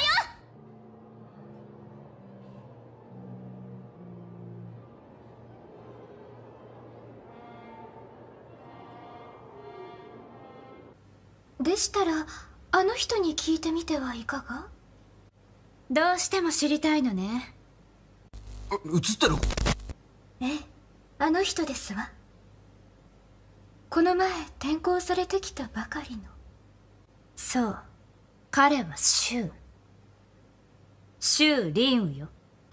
でしたらあの人に聞いてみてはいかが。 どうしても知りたいのね。 映ってる。 ええ、あの人ですわ。この前転校されてきたばかりの。 そう、彼はシュウ。シュウ・リンウよ。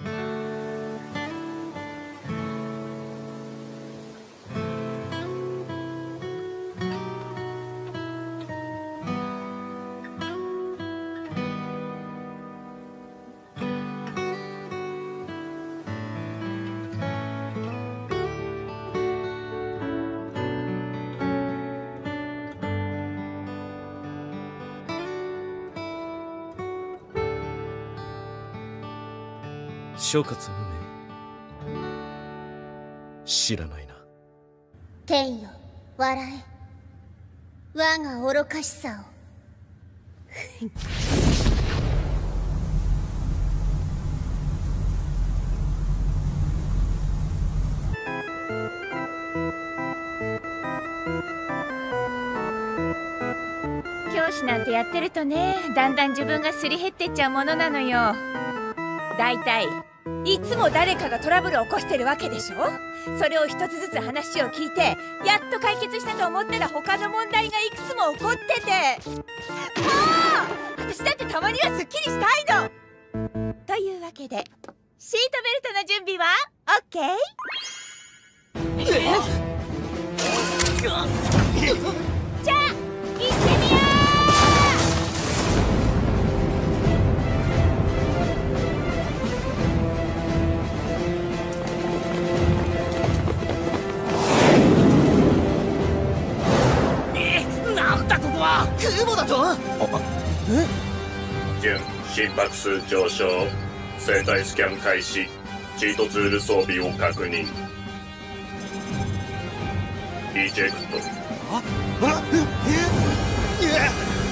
諸葛無名、知らないな。 天よ、笑え。我が愚かしさを。 教師なんてやってるとね、だんだん自分がすり減ってっちゃうものなのよ。だいたいいつも誰かがトラブルを起こしてるわけでしょ。それを一つずつ話を聞いてやっと解決したと思ったら他の問題がいくつも起こってて、もう私だってたまにはすっきりしたいの。というわけでシートベルトの準備は オッケー？ じゃあ行ってみよう。 空母だと。 準心拍数上昇、生体スキャン開始、チートツール装備を確認。イジェクト。 ああええ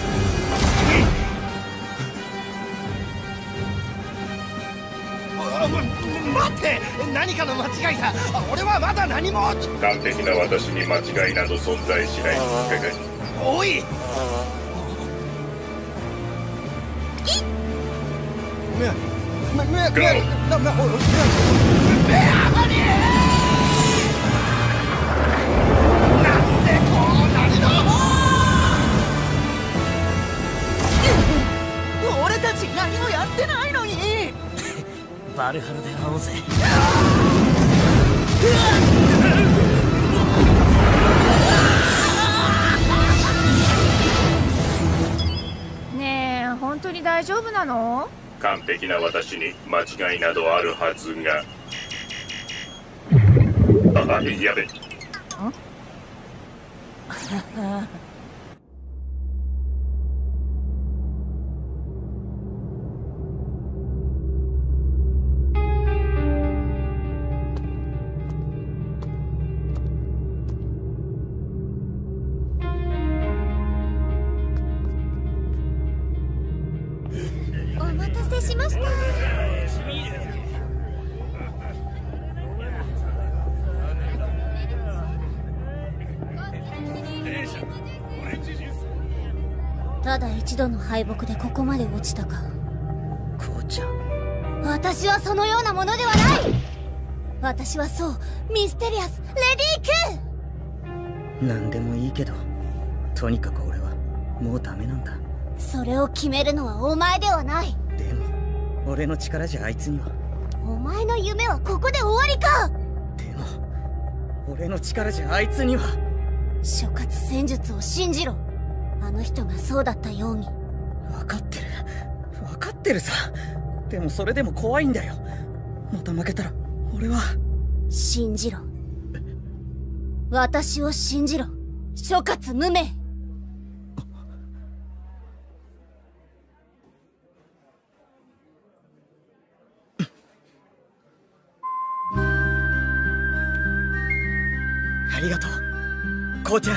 待って、何かの間違いだ。俺はまだ何も。 完璧な私に間違いなど存在しない。 おい。め、め、め、め、な、な、おい、め、なんでこうなるの。 俺たち何もやってないのに。 バルハラで会おうぜ。 ねえ、本当に大丈夫なの？ 完璧な私に間違いなどあるはずが。あ、やべ。 ただ一度の敗北でここまで落ちたか。 こうちゃん、 私はそのようなものではない。私はそう、ミステリアスレディー・クー。 何でもいいけど、とにかく俺はもうダメなんだ。 それを決めるのはお前ではない。 でも俺の力じゃあいつには。 お前の夢はここで終わりか。 でも俺の力じゃあいつには。 諸葛戦術を信じろ。あの人がそうだったように。 分かってる分かってるさ。でもそれでも怖いんだよ。また負けたら俺は。 信じろ。私を信じろ、諸葛無名。 ありがとう、こうちゃん。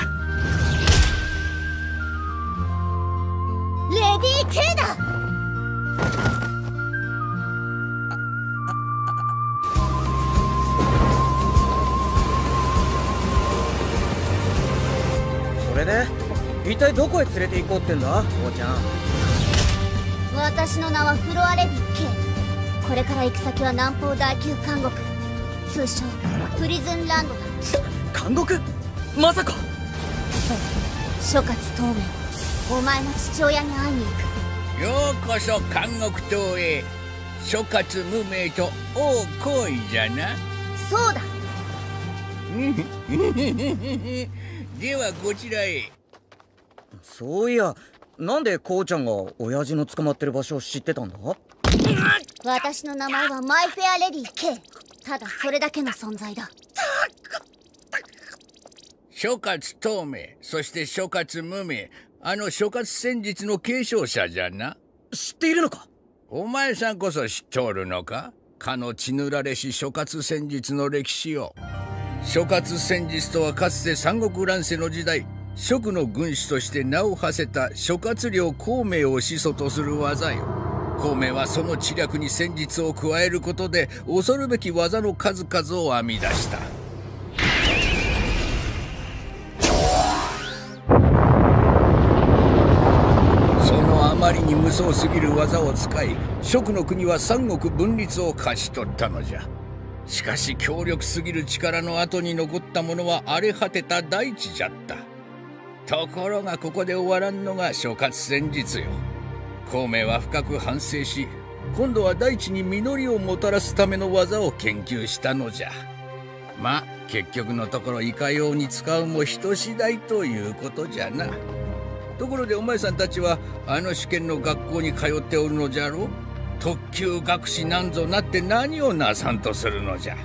レディー・ケーだ。 それで一体どこへ連れて行こうってんだ、こうちゃん。 私の名はフロア・レディ・ケー。これから行く先は南方第九監獄、通称プリズンランドだ。 監獄？まさか。 そう、諸葛孔明、お前の父親に会いに行く。 ようこそ監獄島へ。諸葛無名と王行為じゃな。 そうだ。 ではこちらへ。 そういや、なんでこうちゃんが親父の捕まってる場所を知ってたんだ？ 私の名前はマイフェアレディ K。 ただそれだけの存在だ。 諸葛孔明、そして諸葛無名、あの諸葛戦術の継承者じゃな。 知っているのか？ お前さんこそ知っておるのか？かの血塗られし諸葛戦術の歴史を。諸葛戦術とはかつて三国乱世の時代、蜀の軍師として名を馳せた諸葛亮孔明を始祖とする技よ。孔明はその知略に戦術を加えることで恐るべき技の数々を編み出した。そのあまりに無双すぎる技を使い、蜀の国は三国分立を勝ち取ったのじゃ。しかし強力すぎる力の後に残ったものは荒れ果てた大地じゃった。ところがここで終わらんのが諸葛戦術よ。孔明は深く反省し、今度は大地に実りをもたらすための技を研究したのじゃ。まあ結局のところいかように使うも人次第ということじゃな。ところでお前さんたちはあの試験の学校に通っておるのじゃろう。特級学士なんぞなって何をなさんとするのじゃ。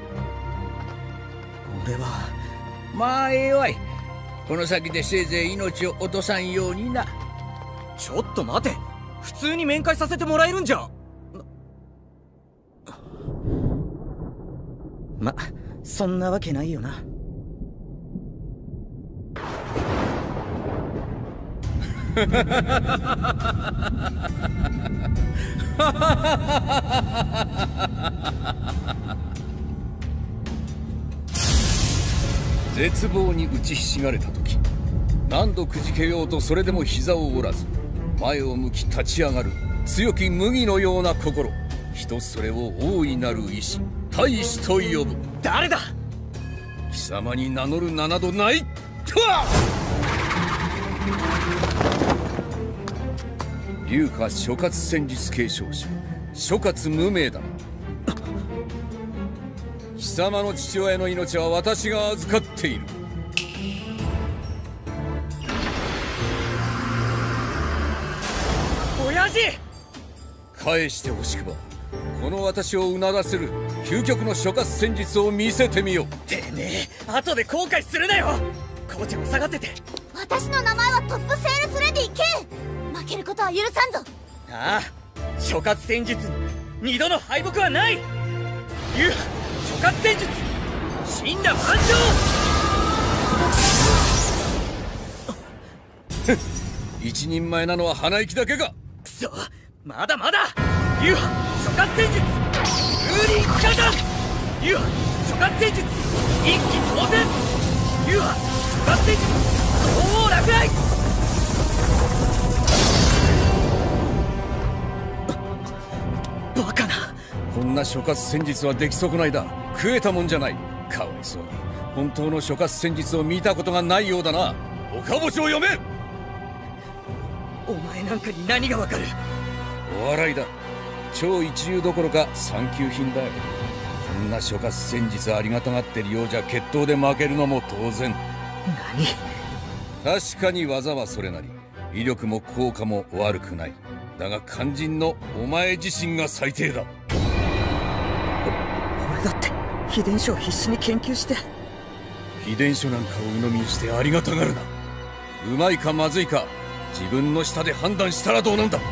俺はまあええわい。この先でせいぜい命を落とさんようにな。 ちょっと待て、普通に面会させてもらえるんじゃ。ま、そんなわけないよな。 絶望に打ちひしがれた時、何度くじけようとそれでも膝を折らず前を向き立ち上がる強き麦のような心、人それを大いなる意志、大志と呼ぶ。 誰だ？ 貴様に名乗る名などないとは。龍華諸葛戦術継承者諸葛無名だな。貴様の父親の命は私が預かっている。 親父！ 返してほしくばこの私をうならせる究極の諸葛戦術を見せてみよう。 てめえ後で後悔するなよ。こうちゃん下がってて。 私の名前はトップセールスレディ K。 負けることは許さんぞ。 ああ、諸葛戦術に二度の敗北はない。龍諸葛戦術死んだ万丈。一人前なのは鼻息だけか。 くそ、まだまだ。龍諸葛戦術風林火山。龍諸葛戦術一気当然。龍諸葛戦術鳳凰落雷。 な諸葛戦術は出来損ないだ。食えたもんじゃない。かわいそうに本当の諸葛戦術を見たことがないようだな。岡星を読め。 お前なんかに何がわかる。 お笑いだ。超一流どころか三級品だよ。こんな諸葛戦術ありがたがってるようじゃ決闘で負けるのも当然。何。確かに技はそれなり、威力も効果も悪くない。だが肝心のお前自身が最低だ。 俺だって秘伝書を必死に研究して。 秘伝書なんかを鵜呑みにしてありがたがるな。うまいかまずいか自分の舌で判断したらどうなんだ。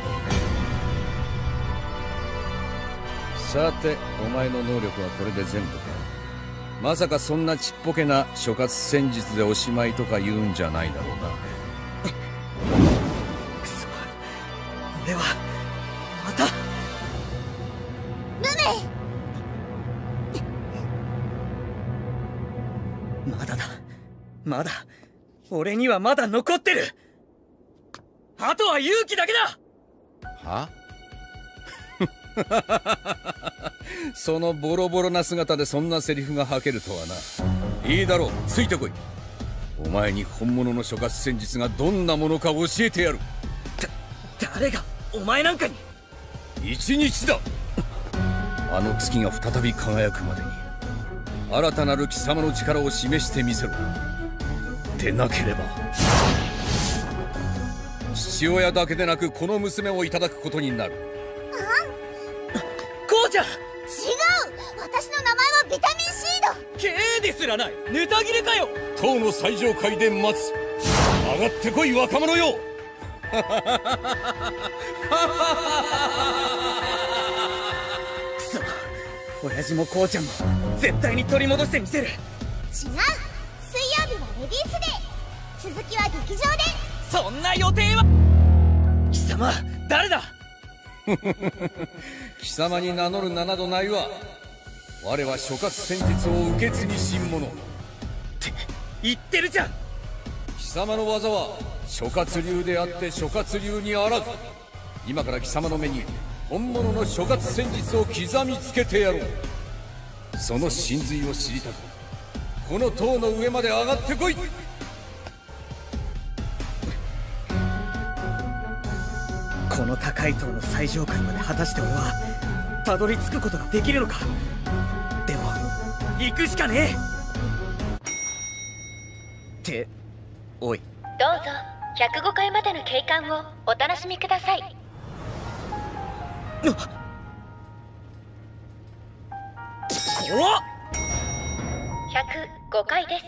さてお前の能力はこれで全部か。まさかそんなちっぽけな諸葛戦術でおしまいとか言うんじゃないだろうな。 くそ、俺はまたムメ。まだだ、まだ俺にはまだ残ってる。あとは勇気だけだ。 はそのボロボロな姿でそんなセリフが吐けるとはな。いいだろう、ついてこい。お前に本物の諸葛戦術がどんなものか教えてやる。 だ誰がお前なんかに。 一日だ。あの月が再び輝くまでに新たなる貴様の力を示してみせろ。でなければ父親だけでなくこの娘をいただくことになる。 こうちゃん。違う、 私の名前はビタミン C だ。 K ですらない。ネタ切れかよ。 塔の最上階で待つ。上がってこい若者よ。 くそ、親父もこうちゃんも絶対に取り戻してみせる。違う、 水曜日はレディースデー、続きは劇場で。 そんな予定は。貴様誰だ。 貴様に名乗る名などないわ。我は諸葛戦術を受け継ぎし者って言ってるじゃん。 貴様の技は諸葛流であって諸葛流にあらず。今から貴様の目に本物の諸葛戦術を刻みつけてやろう。その真髄を知りたくこの塔の上まで上がってこい。 この高い塔の最上階まで果たして俺はたどり着くことができるのか。でも行くしかねえっておい。 どうぞひゃくごかいまでの景観をお楽しみください。 怖っ。 ひゃくごかいです。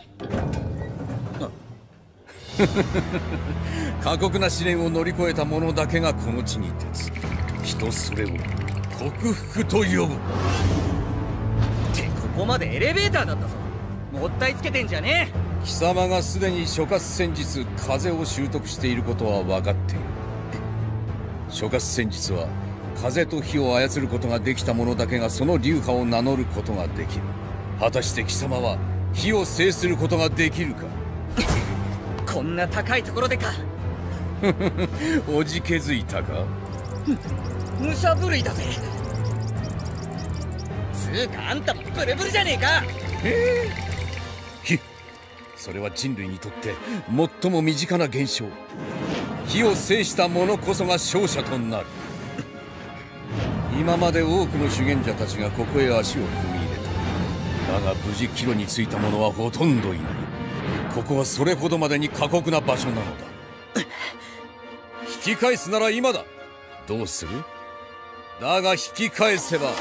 過酷な試練を乗り越えた者だけがこの地に立つ。人それを克服と呼ぶ。 ってここまでエレベーターだったぞ。もったいつけてんじゃねえ。 貴様がすでに諸葛戦術風を習得していることは分かっている。諸葛戦術は風と火を操ることができた者だけがその流派を名乗ることができる。果たして貴様は火を制することができるか。 こんな高いところでか。 おじけづいたか。 武者震いだぜ。つうかあんたもブルブルじゃねえか。 えー、火、それは人類にとって最も身近な現象。火を制した者こそが勝者となる。今まで多くの修験者たちがここへ足を踏み入れた。だが無事帰路に着いた者はほとんどいない。ここはそれほどまでに過酷な場所なのだ。引き返すなら今だ。どうする？だが引き返せば。うー、 もう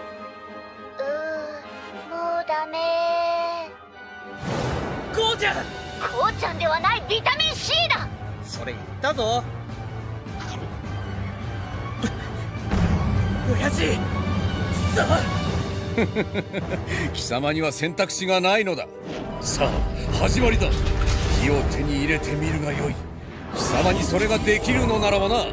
ダメー。こうちゃん。 こうちゃんではない、ビタミン C だ。 それ言ったぞ。親父さあ。 貴様には選択肢がないのだ。さあ始まりだ。火を手に入れてみるがよい。貴様にそれができるのならばな。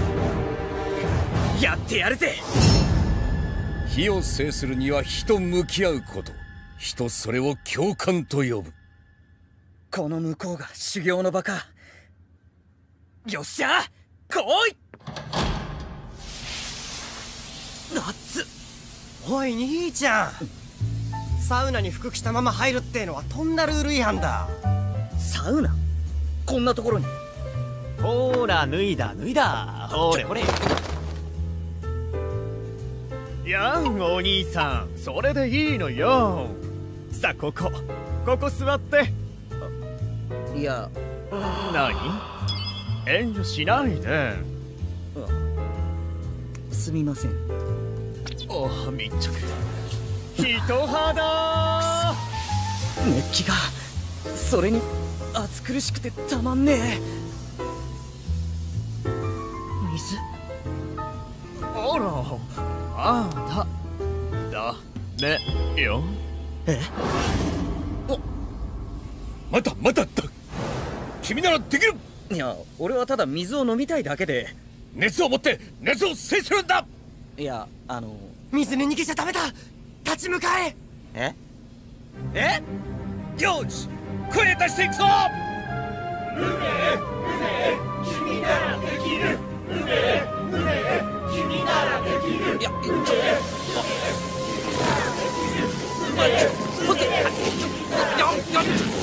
やってやるぜ。 火を制するには火と向き合うこと。人それを共感と呼ぶ。 この向こうが修行の場か。よっしゃ来い。夏おい兄ちゃん、サウナに服着たまま入るってのはとんだルール違反だ。 サウナ？こんなところに。 ほーら、脱いだ脱いだ。ほれほれ。やんお兄さん、それでいいのよ。さあここここ座って。 いや、 何？遠慮しないで。 すみません。 おは密着人肌。 熱気がそれに暑苦しくてたまんねえ。水？ あら、あだだねよ。 え？ お、まだまだだ。君ならできる。 いや、俺はただ水を飲みたいだけで。 熱を持って熱を制するんだ。 いや、あの水に逃げちゃダメだ。立ち向かえ。 ええよし、声出していくぞ。うめえうめえ君ならできる。うめえうめえ君ならできる。いや、ちょっと待って、待って、やや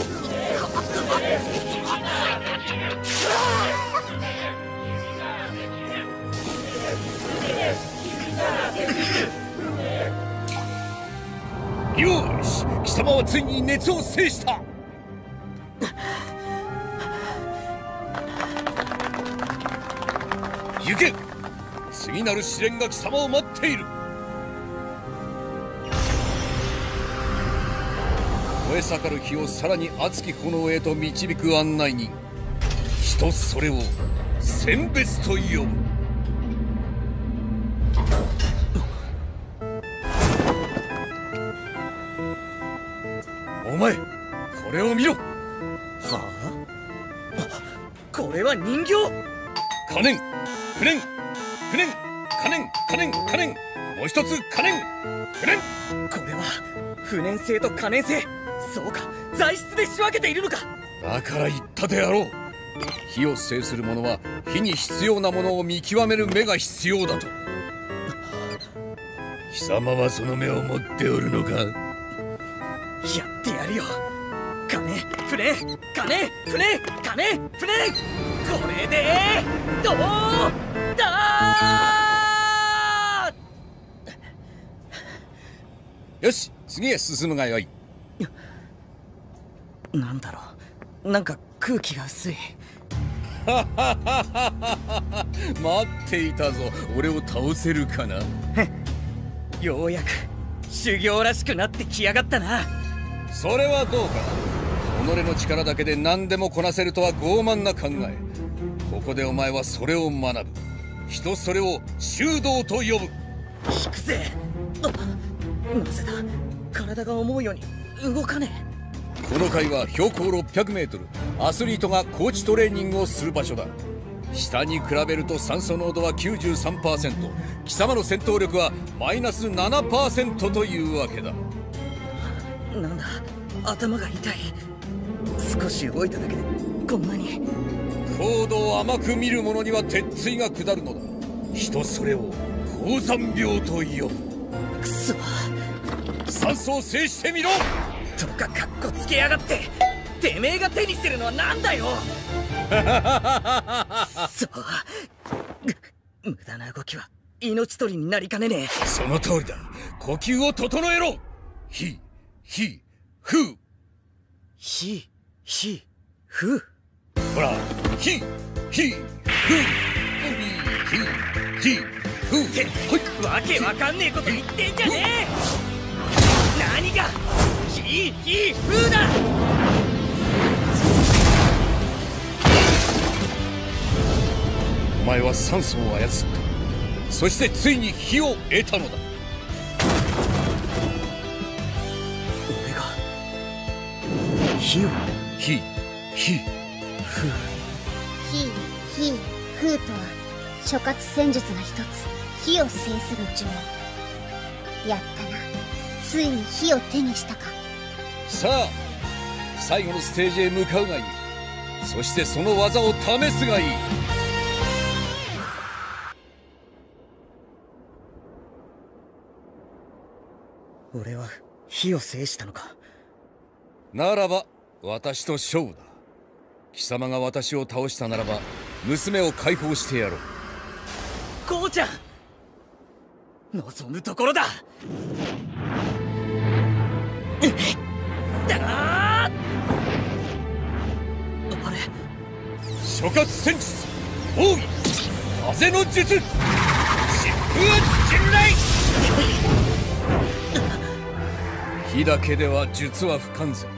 よーし、貴様はついに熱を制した。行け、次なる試練が貴様を待っている。燃え盛る火をさらに熱き炎へと導く案内人、人それを選別と呼ぶ。お前、これを見ろ。はあ？これは人形。 可燃、不燃、不燃、可燃、可燃、可燃、もう一つ可燃、不燃。 これは不燃性と可燃性。そうか、材質で仕分けているのか。 だから言ったであろう。火を制する者は火に必要なものを見極める目が必要だと。貴様はその目を持っておるのか。 やってやるよ。金、船、金、船、金、船。これでどうだ。 よし、次へ進むがよい。 なんだろう、なんか空気が薄い。 待っていたぞ。俺を倒せるかな。 ようやく修行らしくなってきやがったな。 それはどうかな。己の力だけで何でもこなせるとは傲慢な考え。ここでお前はそれを学ぶ。人それを修道と呼ぶ。 引くぜ。なぜだ、体が思うように動かねえ。この階は標高ろっぴゃくメートル、アスリートが高地トレーニングをする場所だ。下に比べると酸素濃度は きゅうじゅうさんパーセント、 貴様の戦闘力はマイナス ななパーセント というわけだ。 なんだ、頭が痛い。少し動いただけでこんなに。 高度を甘く見る者には鉄椎が下るのだ。人それを高山病と呼ぶ。 くそ、 酸素を制してみろ。 とかかっこつけやがって。てめえが手にしてるのはなんだよ。そう、無駄な動きは命取りになりかねねえ。 その通りだ。呼吸を整えろ。ひ、ひ、ふう。 ひ、ひ、ふう。 ほら、ひ、ひ、ふう。ひ、ひ、ふう。 ってわけわかんねえこと言ってんじゃねえ。何がひ、ひ、ふうだ。 お前は酸素を操った。そしてついに火を得たのだ。 俺が火を。 火、火、 ふう。 火、火、風とは諸葛戦術の一つ、火を制する呪文。やったな、ついに火を手にしたか。 さあ、最後のステージへ向かうがいい。そしてその技を試すがいい。 俺は火を制したのか。 ならば私と勝負だ。貴様が私を倒したならば娘を解放してやろう。 こうちゃん、望むところだ。だなあれ、 諸葛戦術奥義風の術疾風陣雷。火だけでは術は不完全。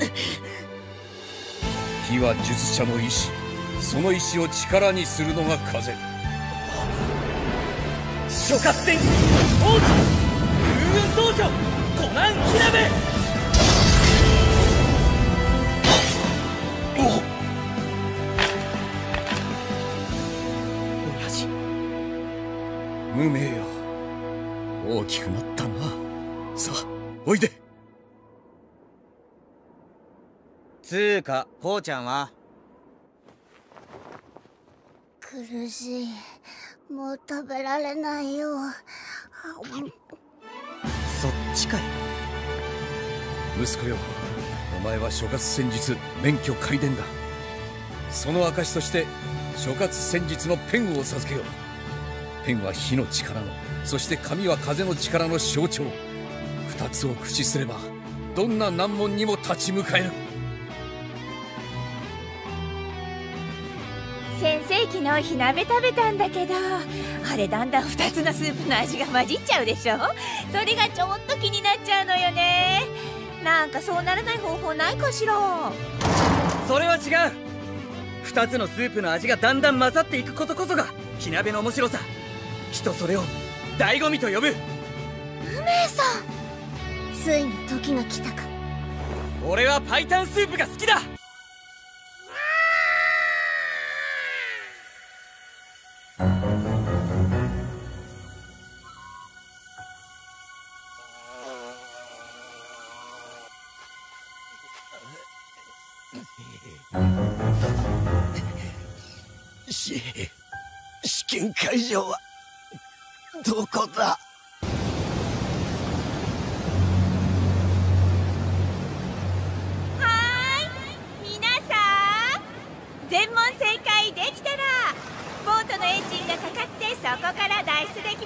火は術者の意志、その意志を力にするのが風。 諸葛戦術奥義風雲道場コナン火鍋。親父、 無名よ、大きくなったな。さあおいで。 つーかこうちゃんは。 苦しい、もう食べられないよ。 そっちかい。 息子よ、お前は諸葛戦術免許皆伝だ。その証として諸葛戦術のペンを授けよう。ペンは火の力の、そして紙は風の力の象徴。二つを駆使すればどんな難問にも立ち向かえる。 先生、昨日火鍋食べたんだけど、あれだんだんふたつのスープの味が混じっちゃうでしょ。それがちょっと気になっちゃうのよね。なんかそうならない方法ないかしら。 それは違う。二つのスープの味がだんだん混ざっていくことこそが火鍋の面白さ。人それを醍醐味と呼ぶ。 無名さん、ついに時が来たか。 俺はパイタンスープが好きだ。 し試験会場はどこだ。 はーい、皆さん、全問正解できたらボートのエンジンがかかってそこから脱出できます。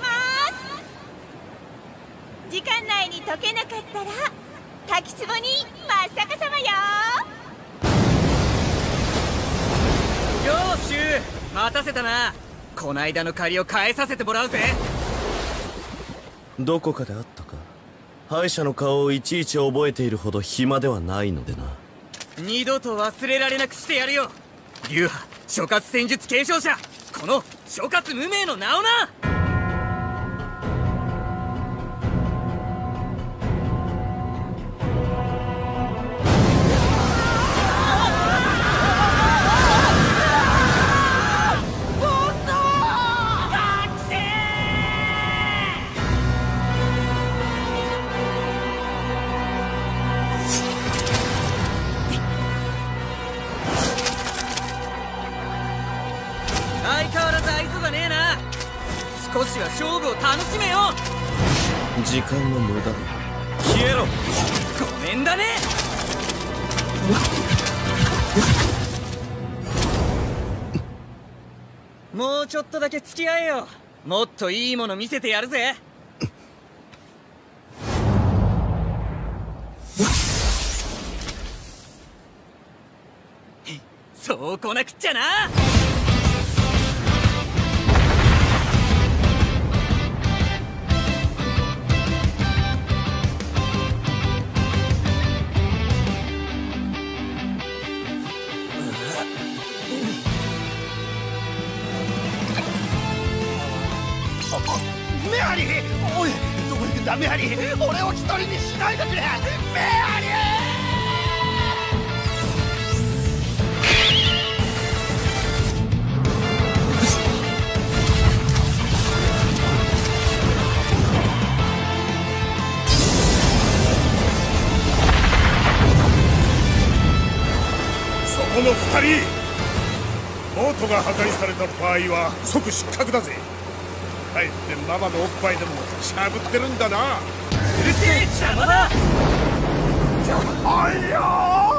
時間内に解けなかったら滝壺に真っ逆さまよ。 よーしゅう、待たせたな。こないだの借りを返させてもらうぜ。 どこかであったか。敗者の顔をいちいち覚えているほど暇ではないのでな。 二度と忘れられなくしてやるよ。流派諸葛戦術継承者、この諸葛無名の名をな。相変わらず愛想がねえな。少しは勝負を楽しめよ。 時間の無駄だ。消えろ。 ごめんだね。もうちょっとだけ付き合えよ。もっといいもの見せてやるぜ。そうこなくっちゃな。 メアリー、おい、どこ行くんだメアリー。俺を一人にしないでくれメアリー。 そこの二人、ボートが破壊された場合は即失格だぜ。帰ってママのおっぱいでもしゃぶってるんだな。 るせえ邪魔だ。 あいや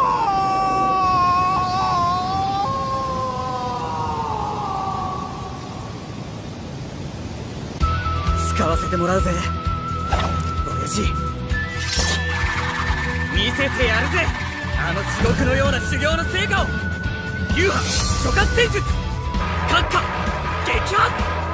ー使わせてもらうぜ親父。見せてやるぜあの地獄のような修行の成果を。流派諸葛戦術閣下撃破。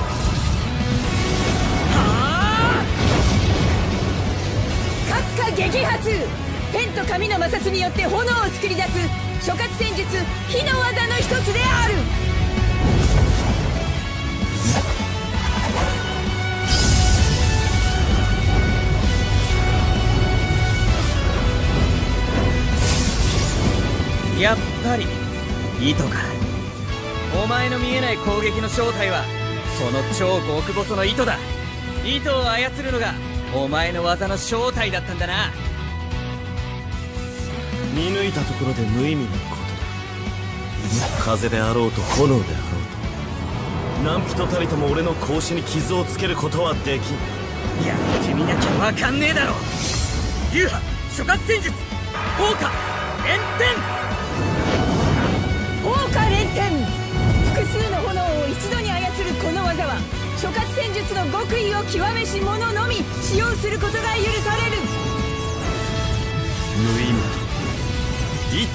閣下撃発。ペンと紙の摩擦によって炎を作り出す諸葛戦術火の技の一つである。 やっぱり糸か。お前の見えない攻撃の正体はその超極細の糸だ。糸を操るのがお前の技の正体だったんだな。 見抜いたところで無意味なことだ。風であろうと炎であろうと何人たりとも俺の格子に傷をつけることはできん。 やってみなきゃわかんねえだろ。流派諸葛戦術砲火連天。 砲火連天。複数の炎を一度に操るこの技は諸葛戦術の極意を極めし者のみ使用することが許される。 無意味だ。言った。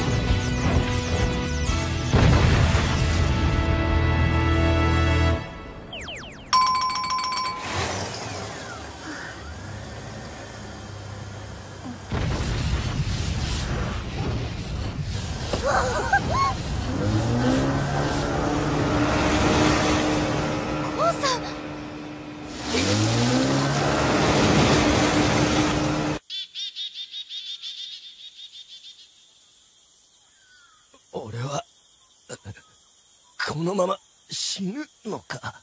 俺はこのまま死ぬのか。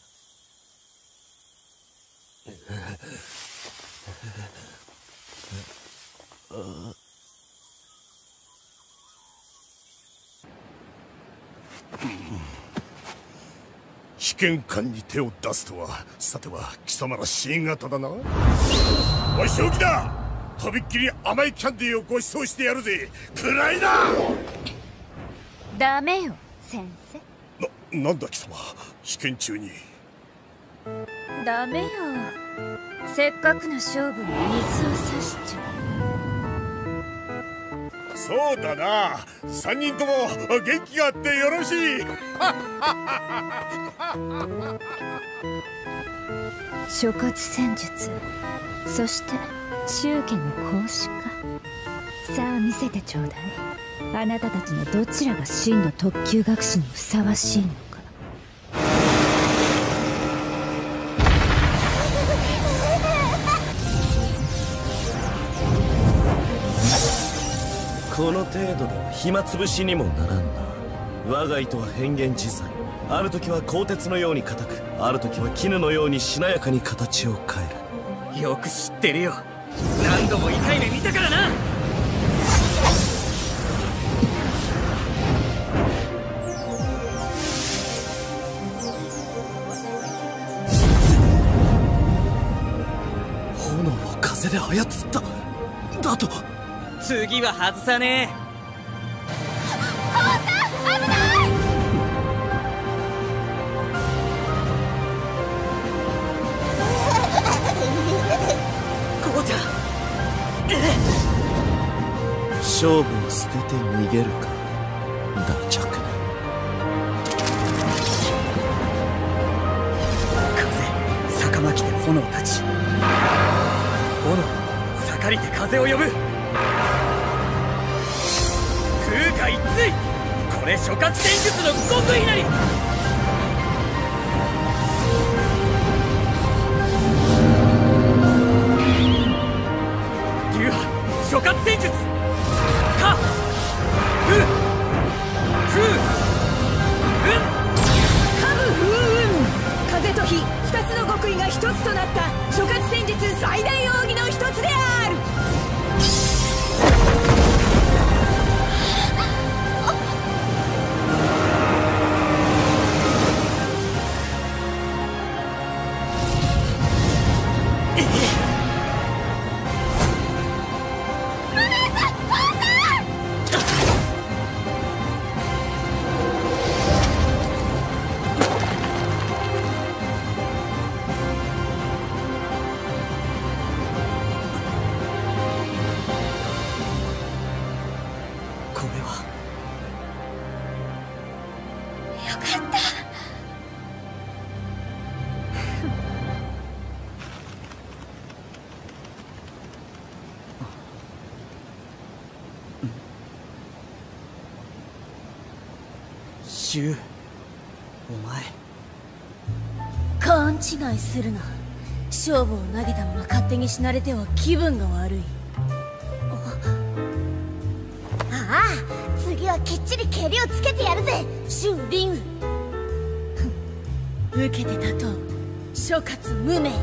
被験官に手を出すとは、さては貴様ら新型だな。おい正気だ。とびっきり甘いキャンディーをご馳走してやるぜ。くらいだ。 ダメよ先生。 な、なんだ貴様、被験中に。 ダメよ、せっかくの勝負に水を差しちゃう。そうだな、三人とも元気があってよろしい。 諸葛戦術、そして宗家の孔子か。さあ見せてちょうだい。あなたたちのどちらが真の特級学士にふさわしいのか。 この程度では暇つぶしにもならんな。我が糸は変幻自在。ある時は鋼鉄のように硬く、ある時は絹のようにしなやかに形を変える。よく知ってるよ。何度も痛い目見たからな。 炎を風で操っただと。 次は外さねえ。 危ない。 こうちゃん、 勝負を捨てて逃げるか打着。 風逆巻きで炎たち、炎盛りて風を呼ぶ。空海一対、これ諸葛戦術の極意なり。流派諸葛戦術かふふうんかぶ風雲。風と火二つの極意が一つとなった諸葛戦術最大奥義の一つである。 これは。 よかった。 シュウ、お前勘違いするな。勝負を投げたまま勝手に死なれては気分が悪い。 ああ、次はきっちり蹴りをつけてやるぜ、シュウリンウ。 受けて立とう、諸葛無名。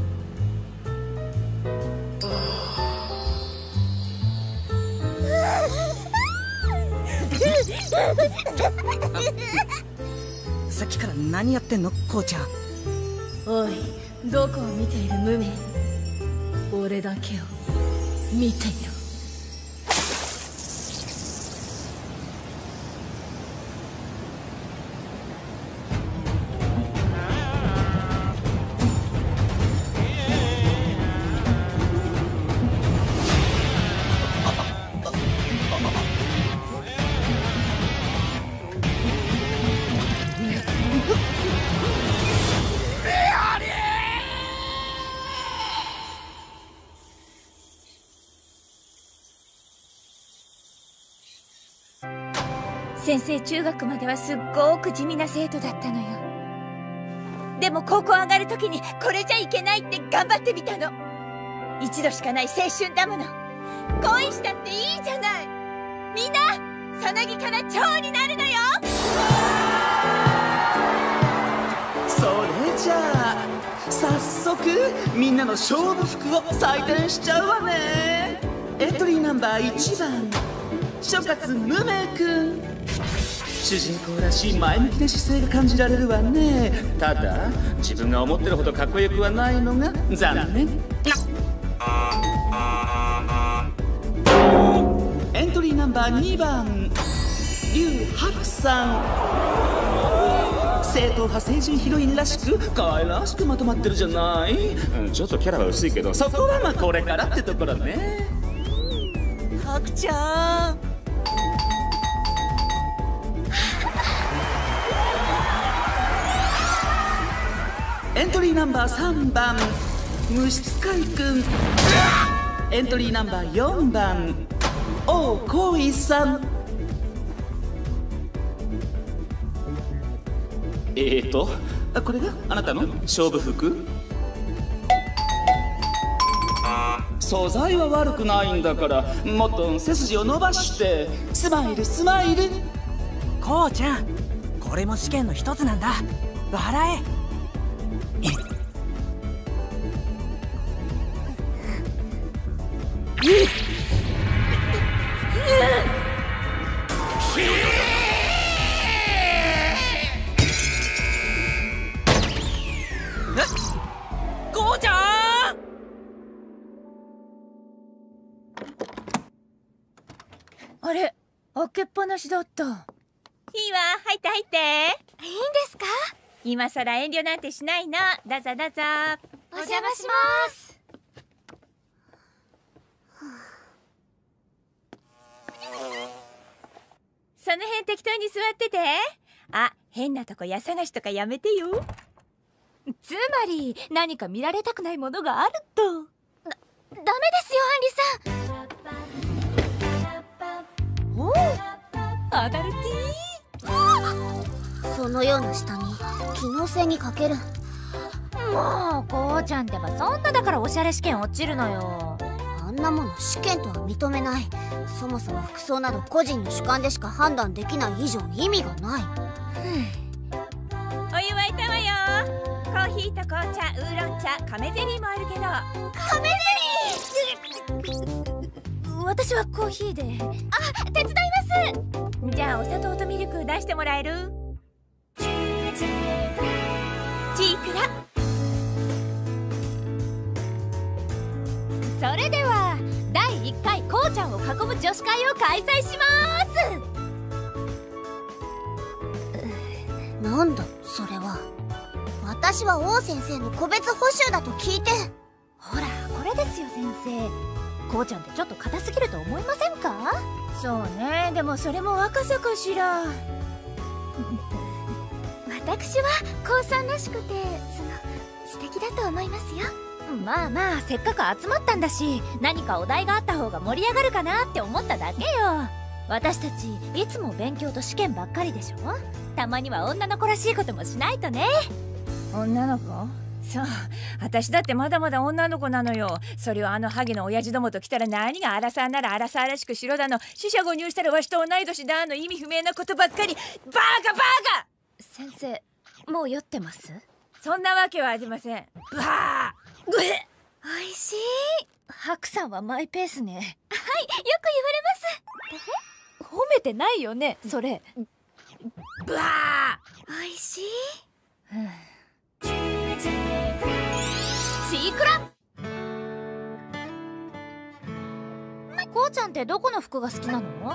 さっきから何やってんの、こうちゃん。 おい、どこを見ている無名。俺だけを見ていろ。先生、中学まではすっごく地味な生徒だったのよ。でも高校上がる時にこれじゃいけないって頑張ってみたの。一度しかない青春だもの。恋したっていいじゃない。みんなさなぎから蝶になるのよ。 それじゃあ早速みんなの勝負服を採点しちゃうわね。エントリーナンバーいちばん、諸葛無名くん。主人公らしい前向きな姿勢が感じられるわね。ただ自分が思ってるほどかっこよくはないのが残念。エントリーナンバーにばん、劉白さん。正統派青春ヒロインらしく可愛らしくまとまってるじゃない。ちょっとキャラは薄いけど、そこはまあこれからってところね。 白ちゃん。 エントリーナンバーさんばん、虫使いくん。エントリーナンバーよんばん、王光一さん。えーとこれがあなたの勝負服？素材は悪くないんだから、もっと背筋を伸ばして。スマイルスマイル。 こうちゃん、これも試験の一つなんだ。笑え。 こうちゃん。あれ、開けっぱなしだった。いいわ、入って入って。 いいんですか？ 今さら遠慮なんてしないの。どうぞどうぞ。 お邪魔します。 その辺適当に座ってて。あ、変なとこ家探しとかやめてよ。 つまり何か見られたくないものがあると。 だ、ダメですよ、 アンリさん。おう、アダルティー。そのような下に機能性に欠ける。 もうこうちゃんってばそんなだからおしゃれ試験落ちるのよ。 あんなもの試験とは認めない。そもそも服装など個人の主観でしか判断できない以上に意味がない。 お湯沸いたわよ。コーヒーと紅茶、ウーロン茶、亀ゼリーもあるけど。 亀ゼリー私はコーヒーで。 あ、手伝います。 じゃあお砂糖とミルク出してもらえる？チークラ。 それではだいいっかいこうちゃんを囲む女子会を開催します。 なんだそれは。私は王先生の個別補習だと聞いて。 ほらこれですよ先生。 こうちゃんってちょっと硬すぎると思いませんか？ そうね、でもそれも若さかしら。 私は高さんらしくて、その素敵だと思いますよ。 まあまあ、せっかく集まったんだし、何かお題があった方が盛り上がるかなって思っただけよ。私たちいつも勉強と試験ばっかりでしょ。たまには女の子らしいこともしないとね。 女の子？そう、私だってまだまだ女の子なのよ。それをあのハゲの親父どもと来たら何がアラサーならアラサーらしくしろだの、四捨五入したらわしと同い年だの意味不明なことばっかり。バーカバーカ！ 先生、もう酔ってます？ そんなわけはありません。ブハー！ぐえ！ おいしい。ハクさんはマイペースね。はい、よく言われます。え？褒めてないよね、それ。 ブハー！おいしい。 シークラ！ こうちゃんってどこの服が好きなの？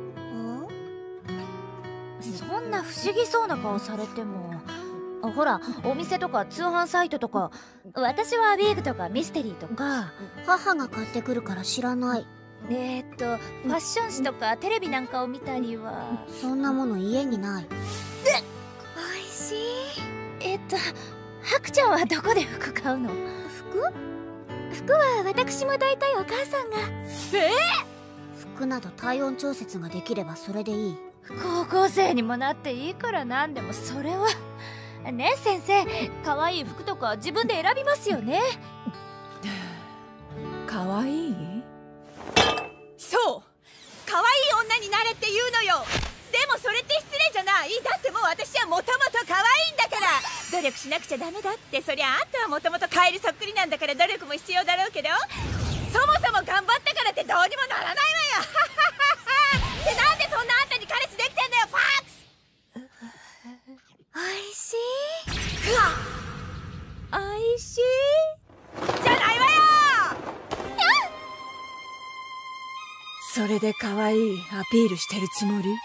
そんな不思議そうな顔されても。ほら、お店とか通販サイトとか。私はウィーグとかミステリーとか。 母が買ってくるから知らない。 えーっとファッション誌とかテレビなんかを見たりは。 そんなもの家にない。 おいしい。えっとハクちゃんはどこで服買うの？ 服？服は私も大体お母さんが。 えー、服など体温調節ができればそれでいい。 高校生にもなっていいからなんでもそれはねえ先生、可愛い服とか自分で選びますよね。 可愛い？そう、可愛い女になれって言うのよ。でもそれって失礼じゃない？だってもう私はもともと可愛いんだから。努力しなくちゃダメだって。そりゃあんたはもともとカエルそっくりなんだから努力も必要だろうけど、そもそも頑張ったからってどうにもならないわよ。ってなんでそんなあんたに彼氏できてんだよ、ファックス！ おいしい。 うわっ、おいしいじゃないわよ。それで可愛いアピールしてるつもり？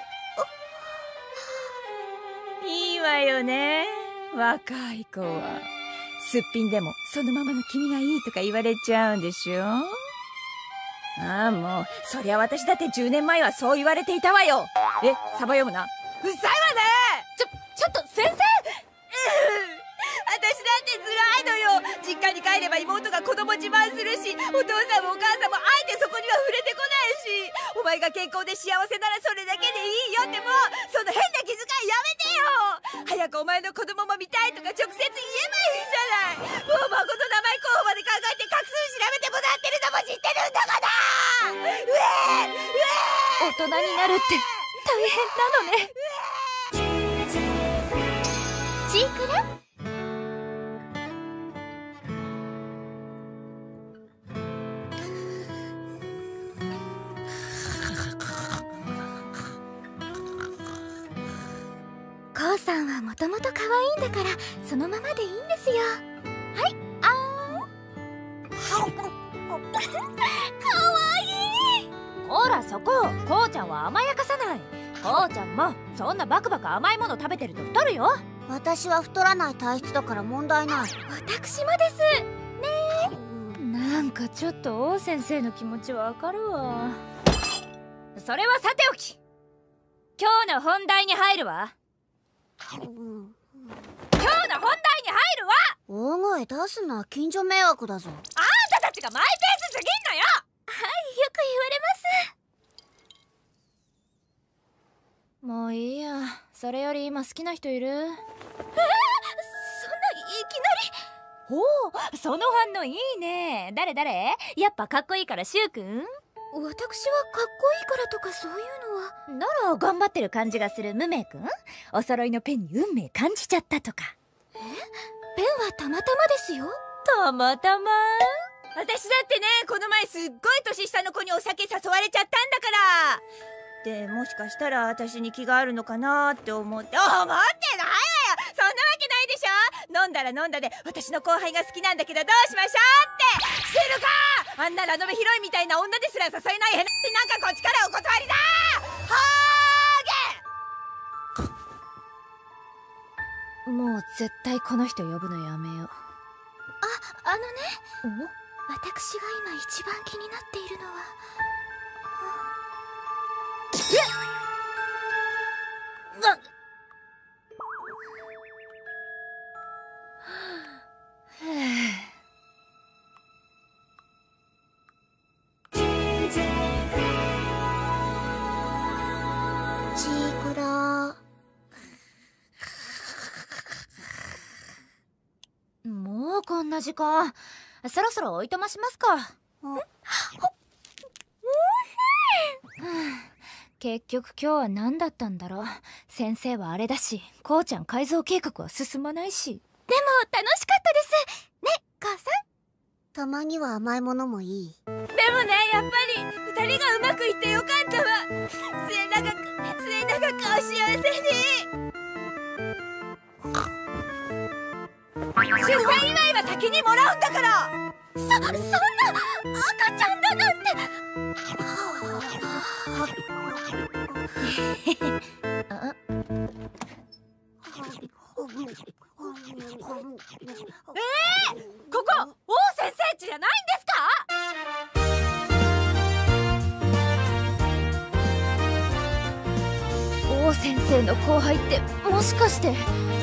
いいわよね、若い子は。すっぴんでもそのままの君がいいとか言われちゃうんでしょ。ああ、もうそりゃ私だってじゅうねんまえはそう言われていたわよ。え、サバ読むな。うっさいわね。 ちょちょっと先生、 私だって辛いのよ。実家に帰れば妹が子供自慢するし、お父さんもお母さんもあえてそこには触れてこないし、お前が健康で幸せならそれだけでいいよって、もうその変な気遣いやめてよ。早くお前の子供も見たいとか直接言えばいいじゃない。もう孫の名前候補まで考えて画数調べてもらってるのも知ってるんだから。うえうえ大人になるって大変なのね。 チークラ？コウさんはもともと可愛いんだからそのままでいいんですよ。はい、あーん。かわいい。 ほらそこ、こうちゃんは甘やかさない。こうちゃんもそんなバクバク甘いもの食べてると太るよ。 私は太らない体質だから問題ない。 私もですねえ。なんかちょっと王先生の気持ちわかるわ。それはさておき、今日の本題に入るわ。今日の本題に入るわ。 大声出すな、近所迷惑だぞ。 あんたたちがマイペースすぎんのよ。 はい、よく言われます。もういいや。それより今好きな人いる？えー、そんないきなり。おお、その反応いいね。誰誰？やっぱかっこいいからシュウくん？ 私はかっこいいからとかそういうのは。 なら頑張ってる感じがするムメイくん。お揃いのペンに運命感じちゃったとか。 え？ペンはたまたまですよ。 たまたま？ 私だってね、この前すっごい年下の子にお酒誘われちゃったんだから。でもしかしたら私に気があるのかなって思って思ってないわよ。そんなわけないでしょ。飲んだら飲んだで私の後輩が好きなんだけどどうしましょうってしてるか。あんなラノベヒロインみたいな女ですら誘えない変ななんかこっちからお断りだ。 もう絶対この人呼ぶのやめよう。 あ、あのね。 私が今一番気になっているのはえっなチークラもうこんな時間、そろそろおいとましますか。結局今日は何だったんだろう。先生はあれだし、こうちゃん改造計画は進まないし。 でも楽しかったですね、母さん。 たまには甘いものもいい。 でもね、やっぱり二人がうまくいってよかったわ。末永く末永くお幸せに。出産祝いは先にもらうんだから。 そ、そんな赤ちゃんだなんて。 えー、ここ王先生家じゃないんですか？ 王先生の後輩ってもしかして。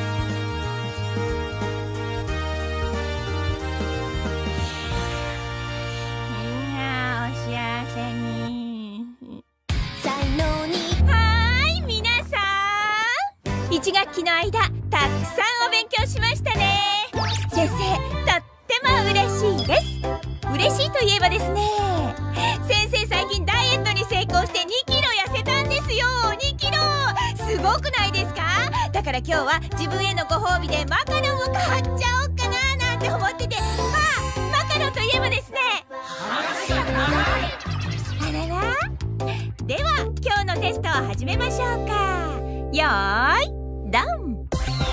いち学期の間たくさんお勉強しましたね。先生、とっても嬉しいです。嬉しいといえばですね、先生最近ダイエットに成功してにキロ痩せたんですよ。にキロすごくないですか？だから今日は自分へのご褒美でマカロンを買っちゃおうかななんて思ってて、あ、マカロンといえばですね、あらら。では今日のテストを始めましょうか。よーいドン。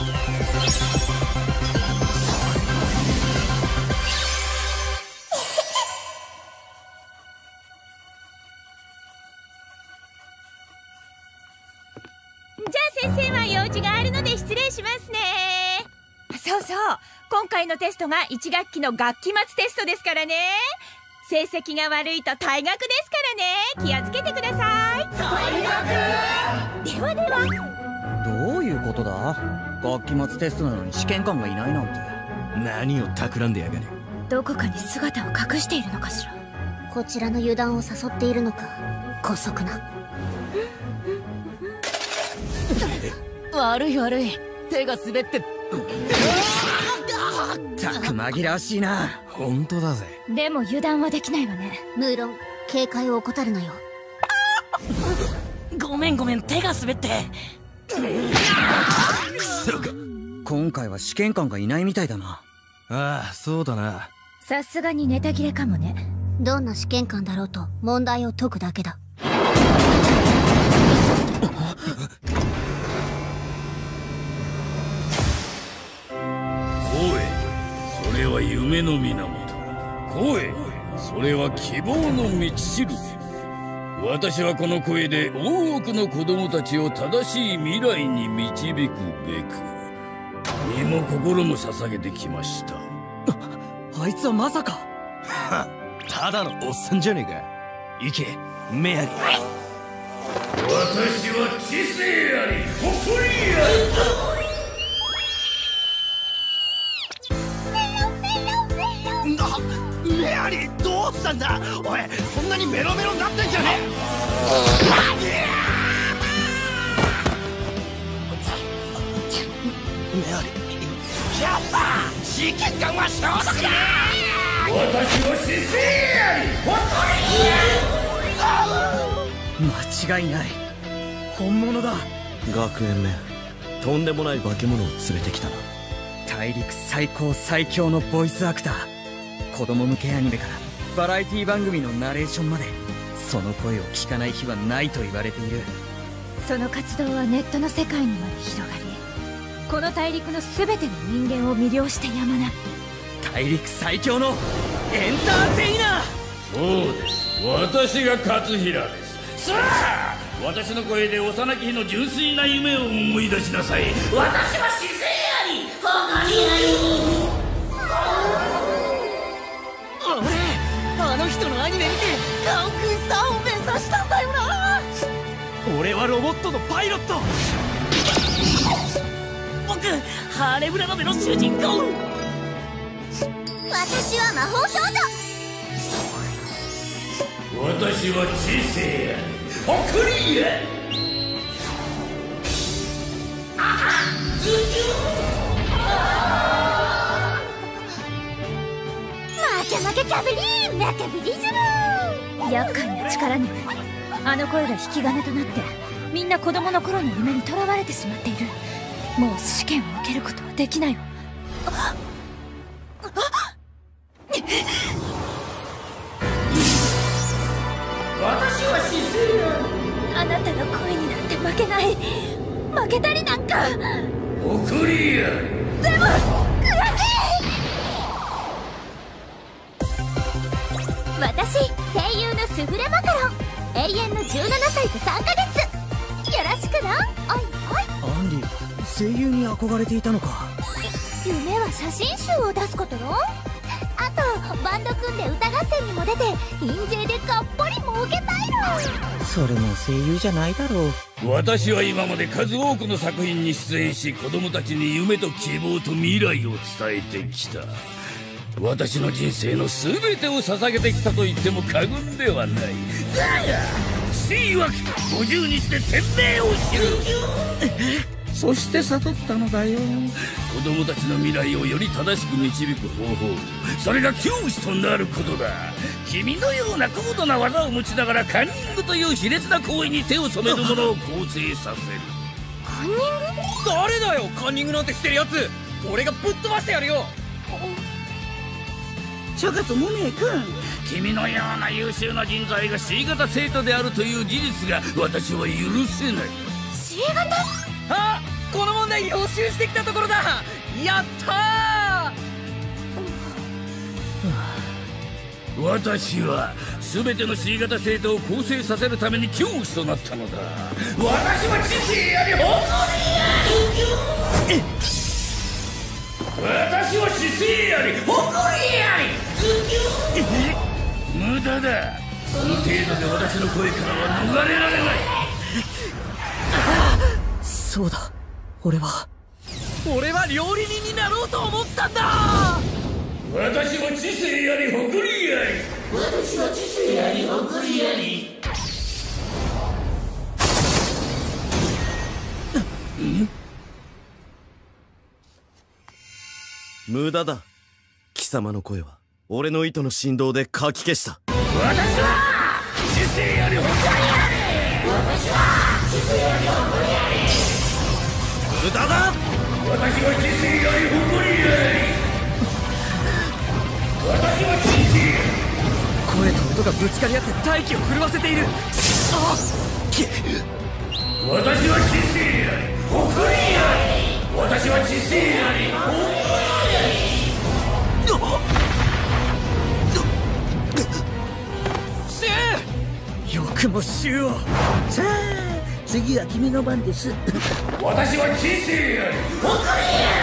じゃあ先生は用事があるので失礼しますね。そうそう、今回のテストがいち学期の学期末テストですからね。成績が悪いと退学ですからね。気をつけてください。退学。ではでは。 どういうことだ？学期末テストなのに試験官がいないなんて。 何を企んでやがる。 どこかに姿を隠しているのかしら。 こちらの油断を誘っているのか。姑息な。 悪い悪い、手が滑って。たく紛らわしいな。 本当だぜ。 でも油断はできないわね。 無論警戒を怠るのよ。 ごめんごめん、手が滑って。 今回は試験官がいないみたいだな。 ああ、そうだな。 さすがにネタ切れかもね。 どんな試験官だろうと問題を解くだけだ。 光栄、それは夢の源。光栄、それは希望の道しるべ。私はこの声で多くの子供たちを正しい未来に導くべく身も心も捧げてきました。 あいつはまさか。 ただのおっさんじゃねえか。行けメアリー。 私は知性あり誇りあり。な、メアリーどうしたんだ。おい、そんなにメロメロになってんじゃねえ。 メアリー、 やっぱ試験官は消毒だ。 私は知性あり間違いない、本物だ。 学園め、とんでもない化け物を連れてきたな。 大陸最高最強のボイスアクター。子供向けアニメからバラエティ番組のナレーションまで、その声を聞かない日はないと言われている。 その活動はネットの世界にまで広がり、この大陸の全ての人間を魅了してやまない。 大陸最強のエンターテイナー。そうです、私が勝平です。さあ、私の声で幼き日の純粋な夢を思い出しなさい。私は知性あり誇りあり。 人のアニメ見てカンフースターを目指したんだよな。 俺はロボットのパイロット。 僕ハーレムラノベの主人公。 私は魔法少女。 私は知性や誇りや。 負け負けキャビリー負けビリズム。 厄介な力ね。あの声が引き金となってみんな子供の頃の夢にとらわれてしまっている。もう試験を受けることはできないわ。 私は知性や。 あなたの声になんて負けない。負けたりなんか。 誇りや。 でも悔しい。私声優のスフレマカロン、永遠のじゅうななさいとさんかげつ。よろしくな。おいおい。 アンディ、声優に憧れていたのか。 夢は写真集を出すことよ。あとバンド組んで歌合戦にも出て印税でがっぽり儲けたいの。 それも声優じゃないだろう。 私は今まで数多くの作品に出演し、子供たちに夢と希望と未来を伝えてきた。私の人生の全てを捧げてきたと言っても過言ではない。だが死曰くごじゅうにちで天命を知る。そして悟ったのだよ。子供たちの未来をより正しく導く方法、それが教師となることだ。君のような高度な技を持ちながらカンニングという卑劣な行為に手を染める者を構成させる。 カンニング？誰だよカンニングなんてしてるやつ。俺がぶっ飛ばしてやるよ。 諸葛無名君、 君のような優秀な人材が C 型生徒であるという事実が私は許せない。 C 型？ あ、この問題予習してきたところだ。やったー。私は全ての C 型生徒を構成させるために教師となったのだ。私は知性あり誇りや。私は知性あり誇りあり。無駄だ。この程度で私の声からは逃れられない。 そうだ、俺は俺は料理人になろうと思ったんだ。 私は知性あり誇りあり。私は知性あり誇りあり。 無駄だ。貴様の声は俺の糸の振動でかき消した。 私は知性あり誇りあり。私は知性あり誇りあり。 無駄だ。 私は知性あり誇りあり。私は知性。 声と音がぶつかり合って大気を震わせている。あっ、 私は知性あり誇りあり。私は知性あり誇りあり。 シュウ、よくもシュウを。 さあ次は君の番です。 私は知性あり誇り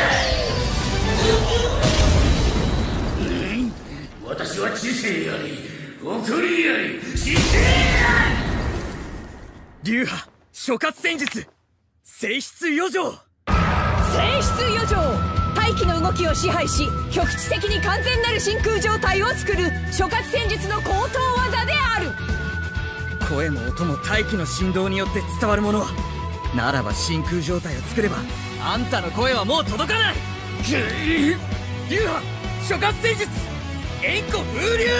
あり。私は知性あり誇りあり。知性あり。流派諸葛戦術性質余剰。 性質余剰、大気の動きを支配し局地的に完全なる真空状態を作る諸葛戦術の高等技である。 声も音も大気の振動によって伝わるものならば、真空状態を作ればあんたの声はもう届かない。流派諸葛戦術炎虎風流。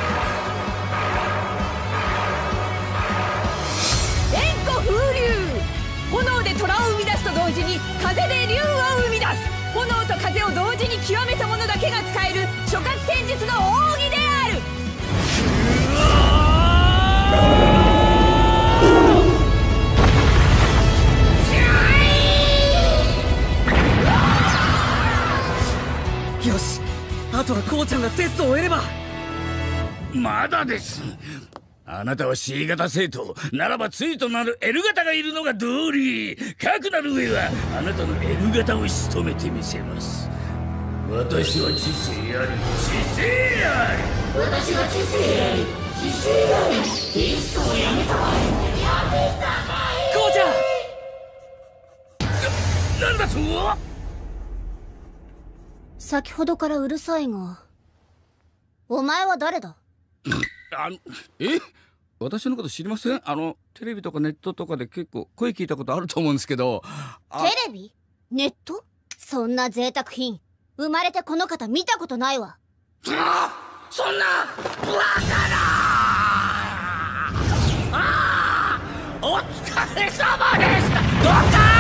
炎虎風流、炎で虎を生み出すと同時に風で竜を生み出す。炎と風を同時に極めた者だけが使える諸葛戦術の奥義である。 よし、あとはこうちゃんがテストを終えれば。 まだです。あなたは C 型生徒ならば対となる L 型がいるのが道理。かくなる上はあなたの L 型を仕留めてみせます。私は知性あり知性あり。 私は知性であり知性でありテストをやめたわ。やめたかい。 こうちゃん。な、なんだと。 先ほどからうるさいが、お前は誰だ？ あのえ私のこと知りません？あのテレビとかネットとかで結構声聞いたことあると思うんですけど。 テレビ？ネット？そんな贅沢品生まれてこの方見たことないわ。 あ、そんなバカな。ああ、お疲れ様でした。どう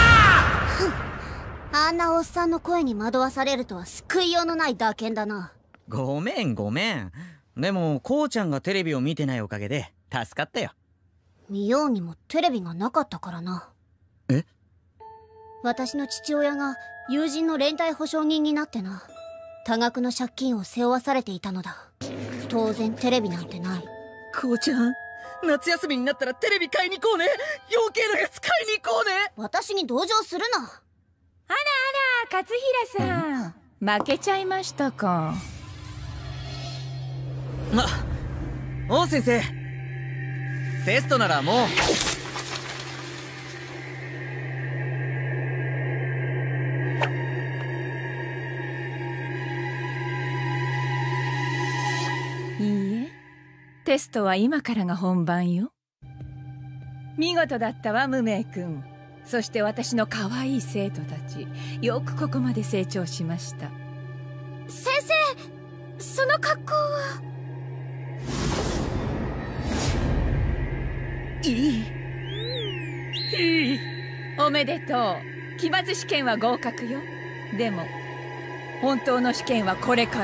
か。 あんなおっさんの声に惑わされるとは救いようのない打鍵だな。 ごめんごめん。でもこうちゃんがテレビを見てないおかげで助かったよ。 見ようにもテレビがなかったからな。 え？ 私の父親が友人の連帯保証人になってな、多額の借金を背負わされていたのだ。当然テレビなんてない。 こうちゃん、夏休みになったらテレビ買いに行こうね。余計なやつ買いに行こうね。 私に同情するな。 あらあら、勝平さん、負けちゃいましたか。 あ、王先生、テストならもう。 いいえ、テストは今からが本番よ。見事だったわ、無名くん。そして私の可愛い生徒たち、よくここまで成長しました。 先生、その格好は。 いいいいおめでとう。期末試験は合格よ。でも本当の試験はこれから。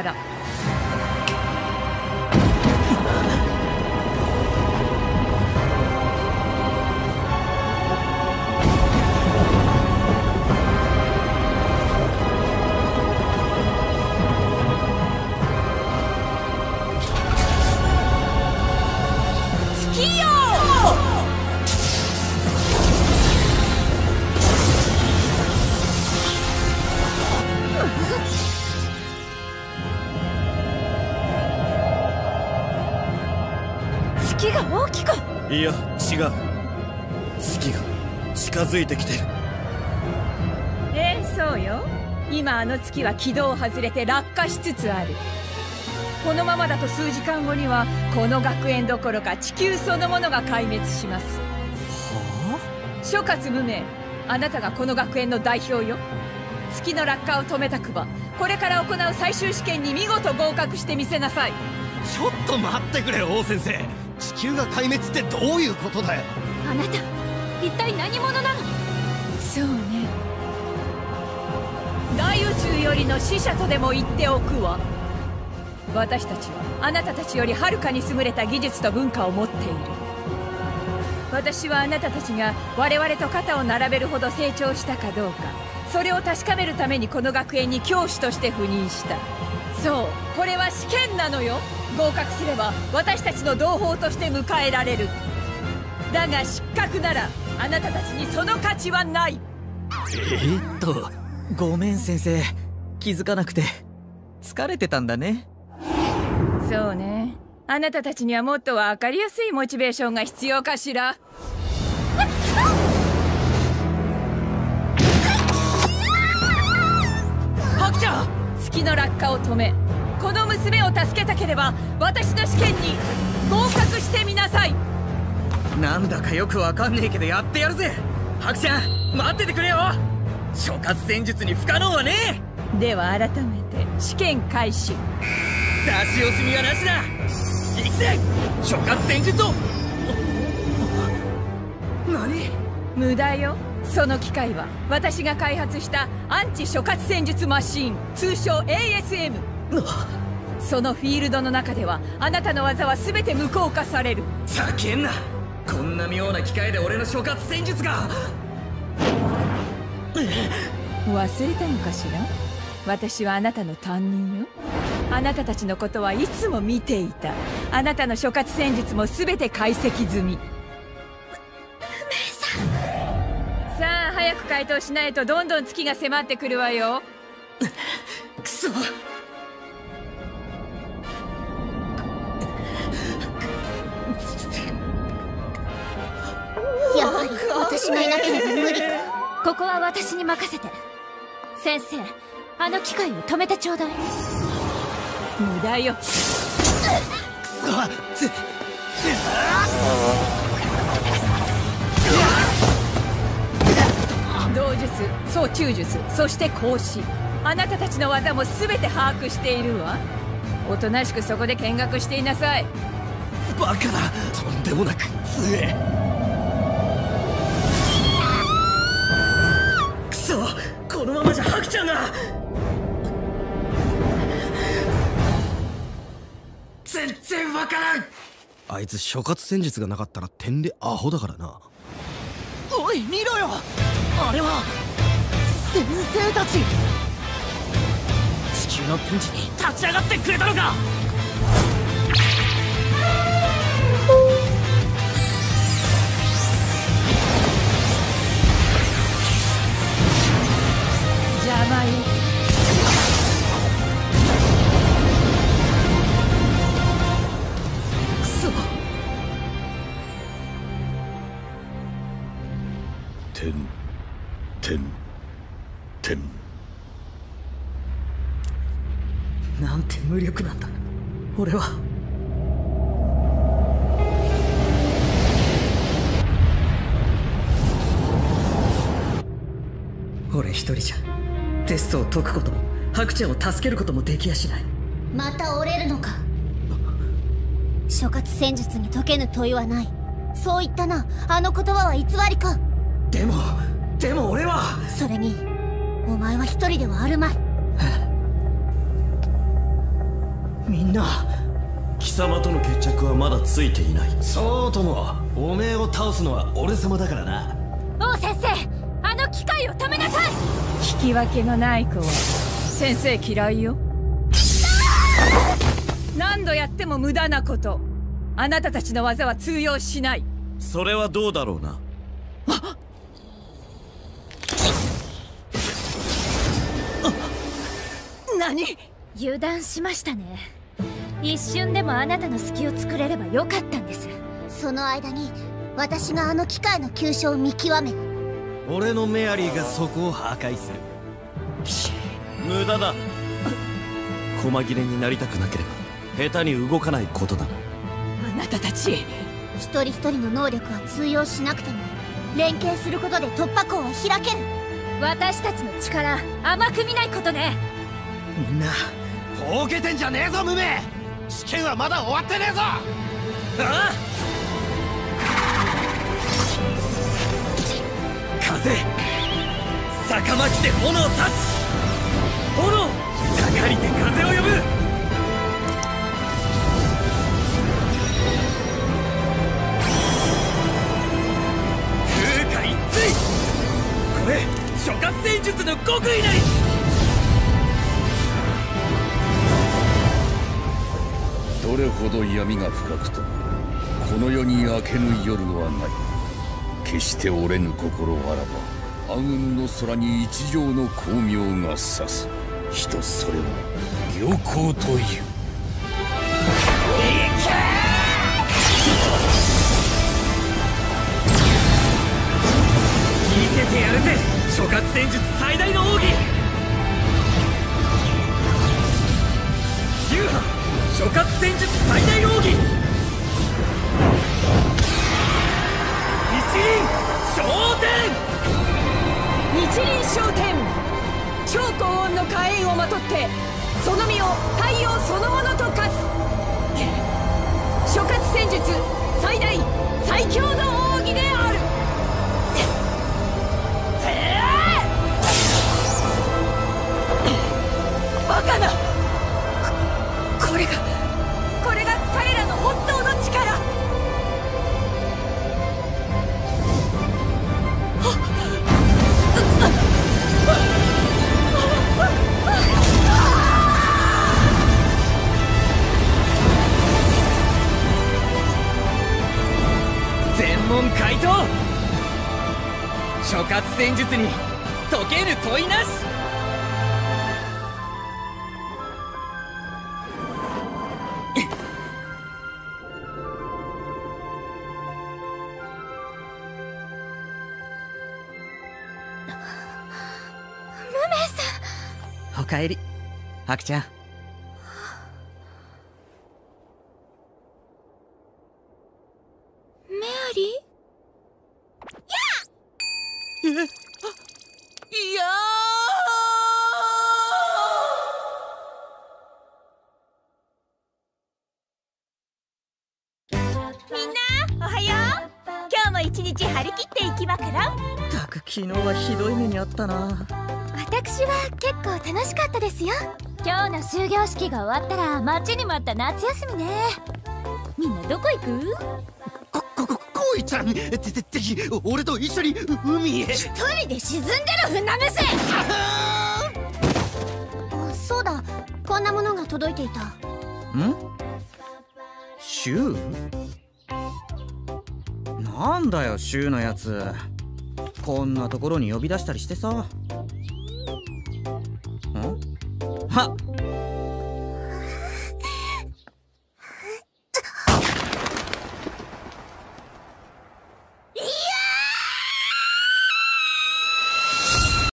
月が大きく。 いや違う、月が近づいてきてる。 ええ、そうよ。今あの月は軌道を外れて落下しつつある。このままだと数時間後にはこの学園どころか地球そのものが壊滅します。はあ？諸葛無名、あなたがこの学園の代表よ。月の落下を止めたくばこれから行う最終試験に見事合格してみせなさい。 ちょっと待ってくれ王先生、地球が壊滅ってどういうことだよ。 あなた一体何者なの？ そうね、大宇宙よりの使者とでも言っておくわ。私たちはあなたたちよりはるかに優れた技術と文化を持っている。私はあなたたちが我々と肩を並べるほど成長したかどうか、それを確かめるためにこの学園に教師として赴任した。そう、これは試験なのよ。合格すれば私たちの同胞として迎えられる。だが失格ならあなたたちにその価値はない。 えっとごめん先生、気づかなくて。疲れてたんだね。 そうね、あなたたちにはもっと分かりやすいモチベーションが必要かしら。ハクちゃん、月の落下を止めこの娘を助けたければ私の試験に合格してみなさい。 なんだかよくわかんねえけどやってやるぜ。ハクちゃん待っててくれよ。諸葛戦術に不可能はねえ。では改めて試験開始。 出し惜しみはなしだ。行くぜ諸葛戦術を。何？ 無駄よ。その機械は私が開発したアンチ諸葛戦術マシーン、通称 エーエスエム。 そのフィールドの中ではあなたの技は全て無効化される。 ざけんな。こんな妙な機械で俺の諸葛戦術が。 忘れたのかしら。私はあなたの担任よ。あなたたちのことはいつも見ていた。あなたの諸葛戦術も全て解析済み。さあ早く回答しないとどんどん月が迫ってくるわよ。 くそ。 ぱり私がいなければ無理か。 ここは私に任せて。先生、あの機械を止めてちょうだい。 無駄よ。 あつ道術、総中術、そして孔子、あなたたちの技も全て把握しているわ。おとなしくそこで見学していなさい。 バカだ、とんでもなく強え。くそ、このままじゃハクちゃんが全然わからん。 あいつ諸葛戦術がなかったら点でアホだからな。 おい見ろよ、あれは先生たち。地球のピンチに立ち上がってくれたのか。 邪魔よ。くそ。 てんてんてん。 なんて無力なんだ俺は。俺一人じゃテストを解くこともハクちゃんを助けることもできやしない。 また折れるのか。諸葛戦術に解けぬ問いはない。そう言ったな。あの言葉は偽りか。 でもでも俺は。 それにお前は一人ではあるまい。 みんな貴様との決着はまだついていない。そうともおめえを倒すのは俺様だからな。 王先生、あの機械を止めなさい。 引き分けのない子は先生嫌いよ。何度やっても無駄なこと。あなたたちの技は通用しない。 それはどうだろうな。 何？ 油断しましたね。一瞬でもあなたの隙を作れればよかったんです。 その間に私があの機械の急所を見極め、 俺のメアリーがそこを破壊する。無駄だ。細切れになりたくなければ下手に動かないことだ。 あなたたち一人一人の能力は通用しなくても連携することで突破口は開ける。 私たちの力甘く見ないことね。 みんなほうけてんじゃねえぞ無名。試験はまだ終わってねえぞ。ああ、 風逆巻きで炎を断つ。炎盛りで風を呼ぶ。風化一対。これ諸葛戦術の極意なり。 どれほど闇が深くともこの世に明けぬ夜はない。決して折れぬ心あらば暗雲の空に一条の光明が差す。人それを良好という。 見せてやるぜ諸葛戦術最大の奥義。流派諸葛戦術最大の奥義。一輪昇天。 一輪昇天。超高温の火炎をまとってその身を太陽そのものと化す。諸葛戦術最大最強の奥義である。バカな。こ、これがこれが彼らの本当の力。 全問回答。諸葛戦術に解ける問いなし。 おかえりハクちゃん。 メアリー。 え、あ、いやみんなおはよう。今日も一日張り切っていきまから。 たく昨日はひどい目にあったな。 私は結構楽しかったですよ。今日の終業式が終わったら待ちに待った夏休みね。みんなどこ行く？ こ、こ、こ、こいちゃん、ぜ、ぜ、ぜひ俺と一緒に海へ。 一人で沈んでる船虫。 そうだ、こんなものが届いていた。 ん？シュウ？なんだよシュウのやつ。こんなところに呼び出したりしてさ。ん？あ、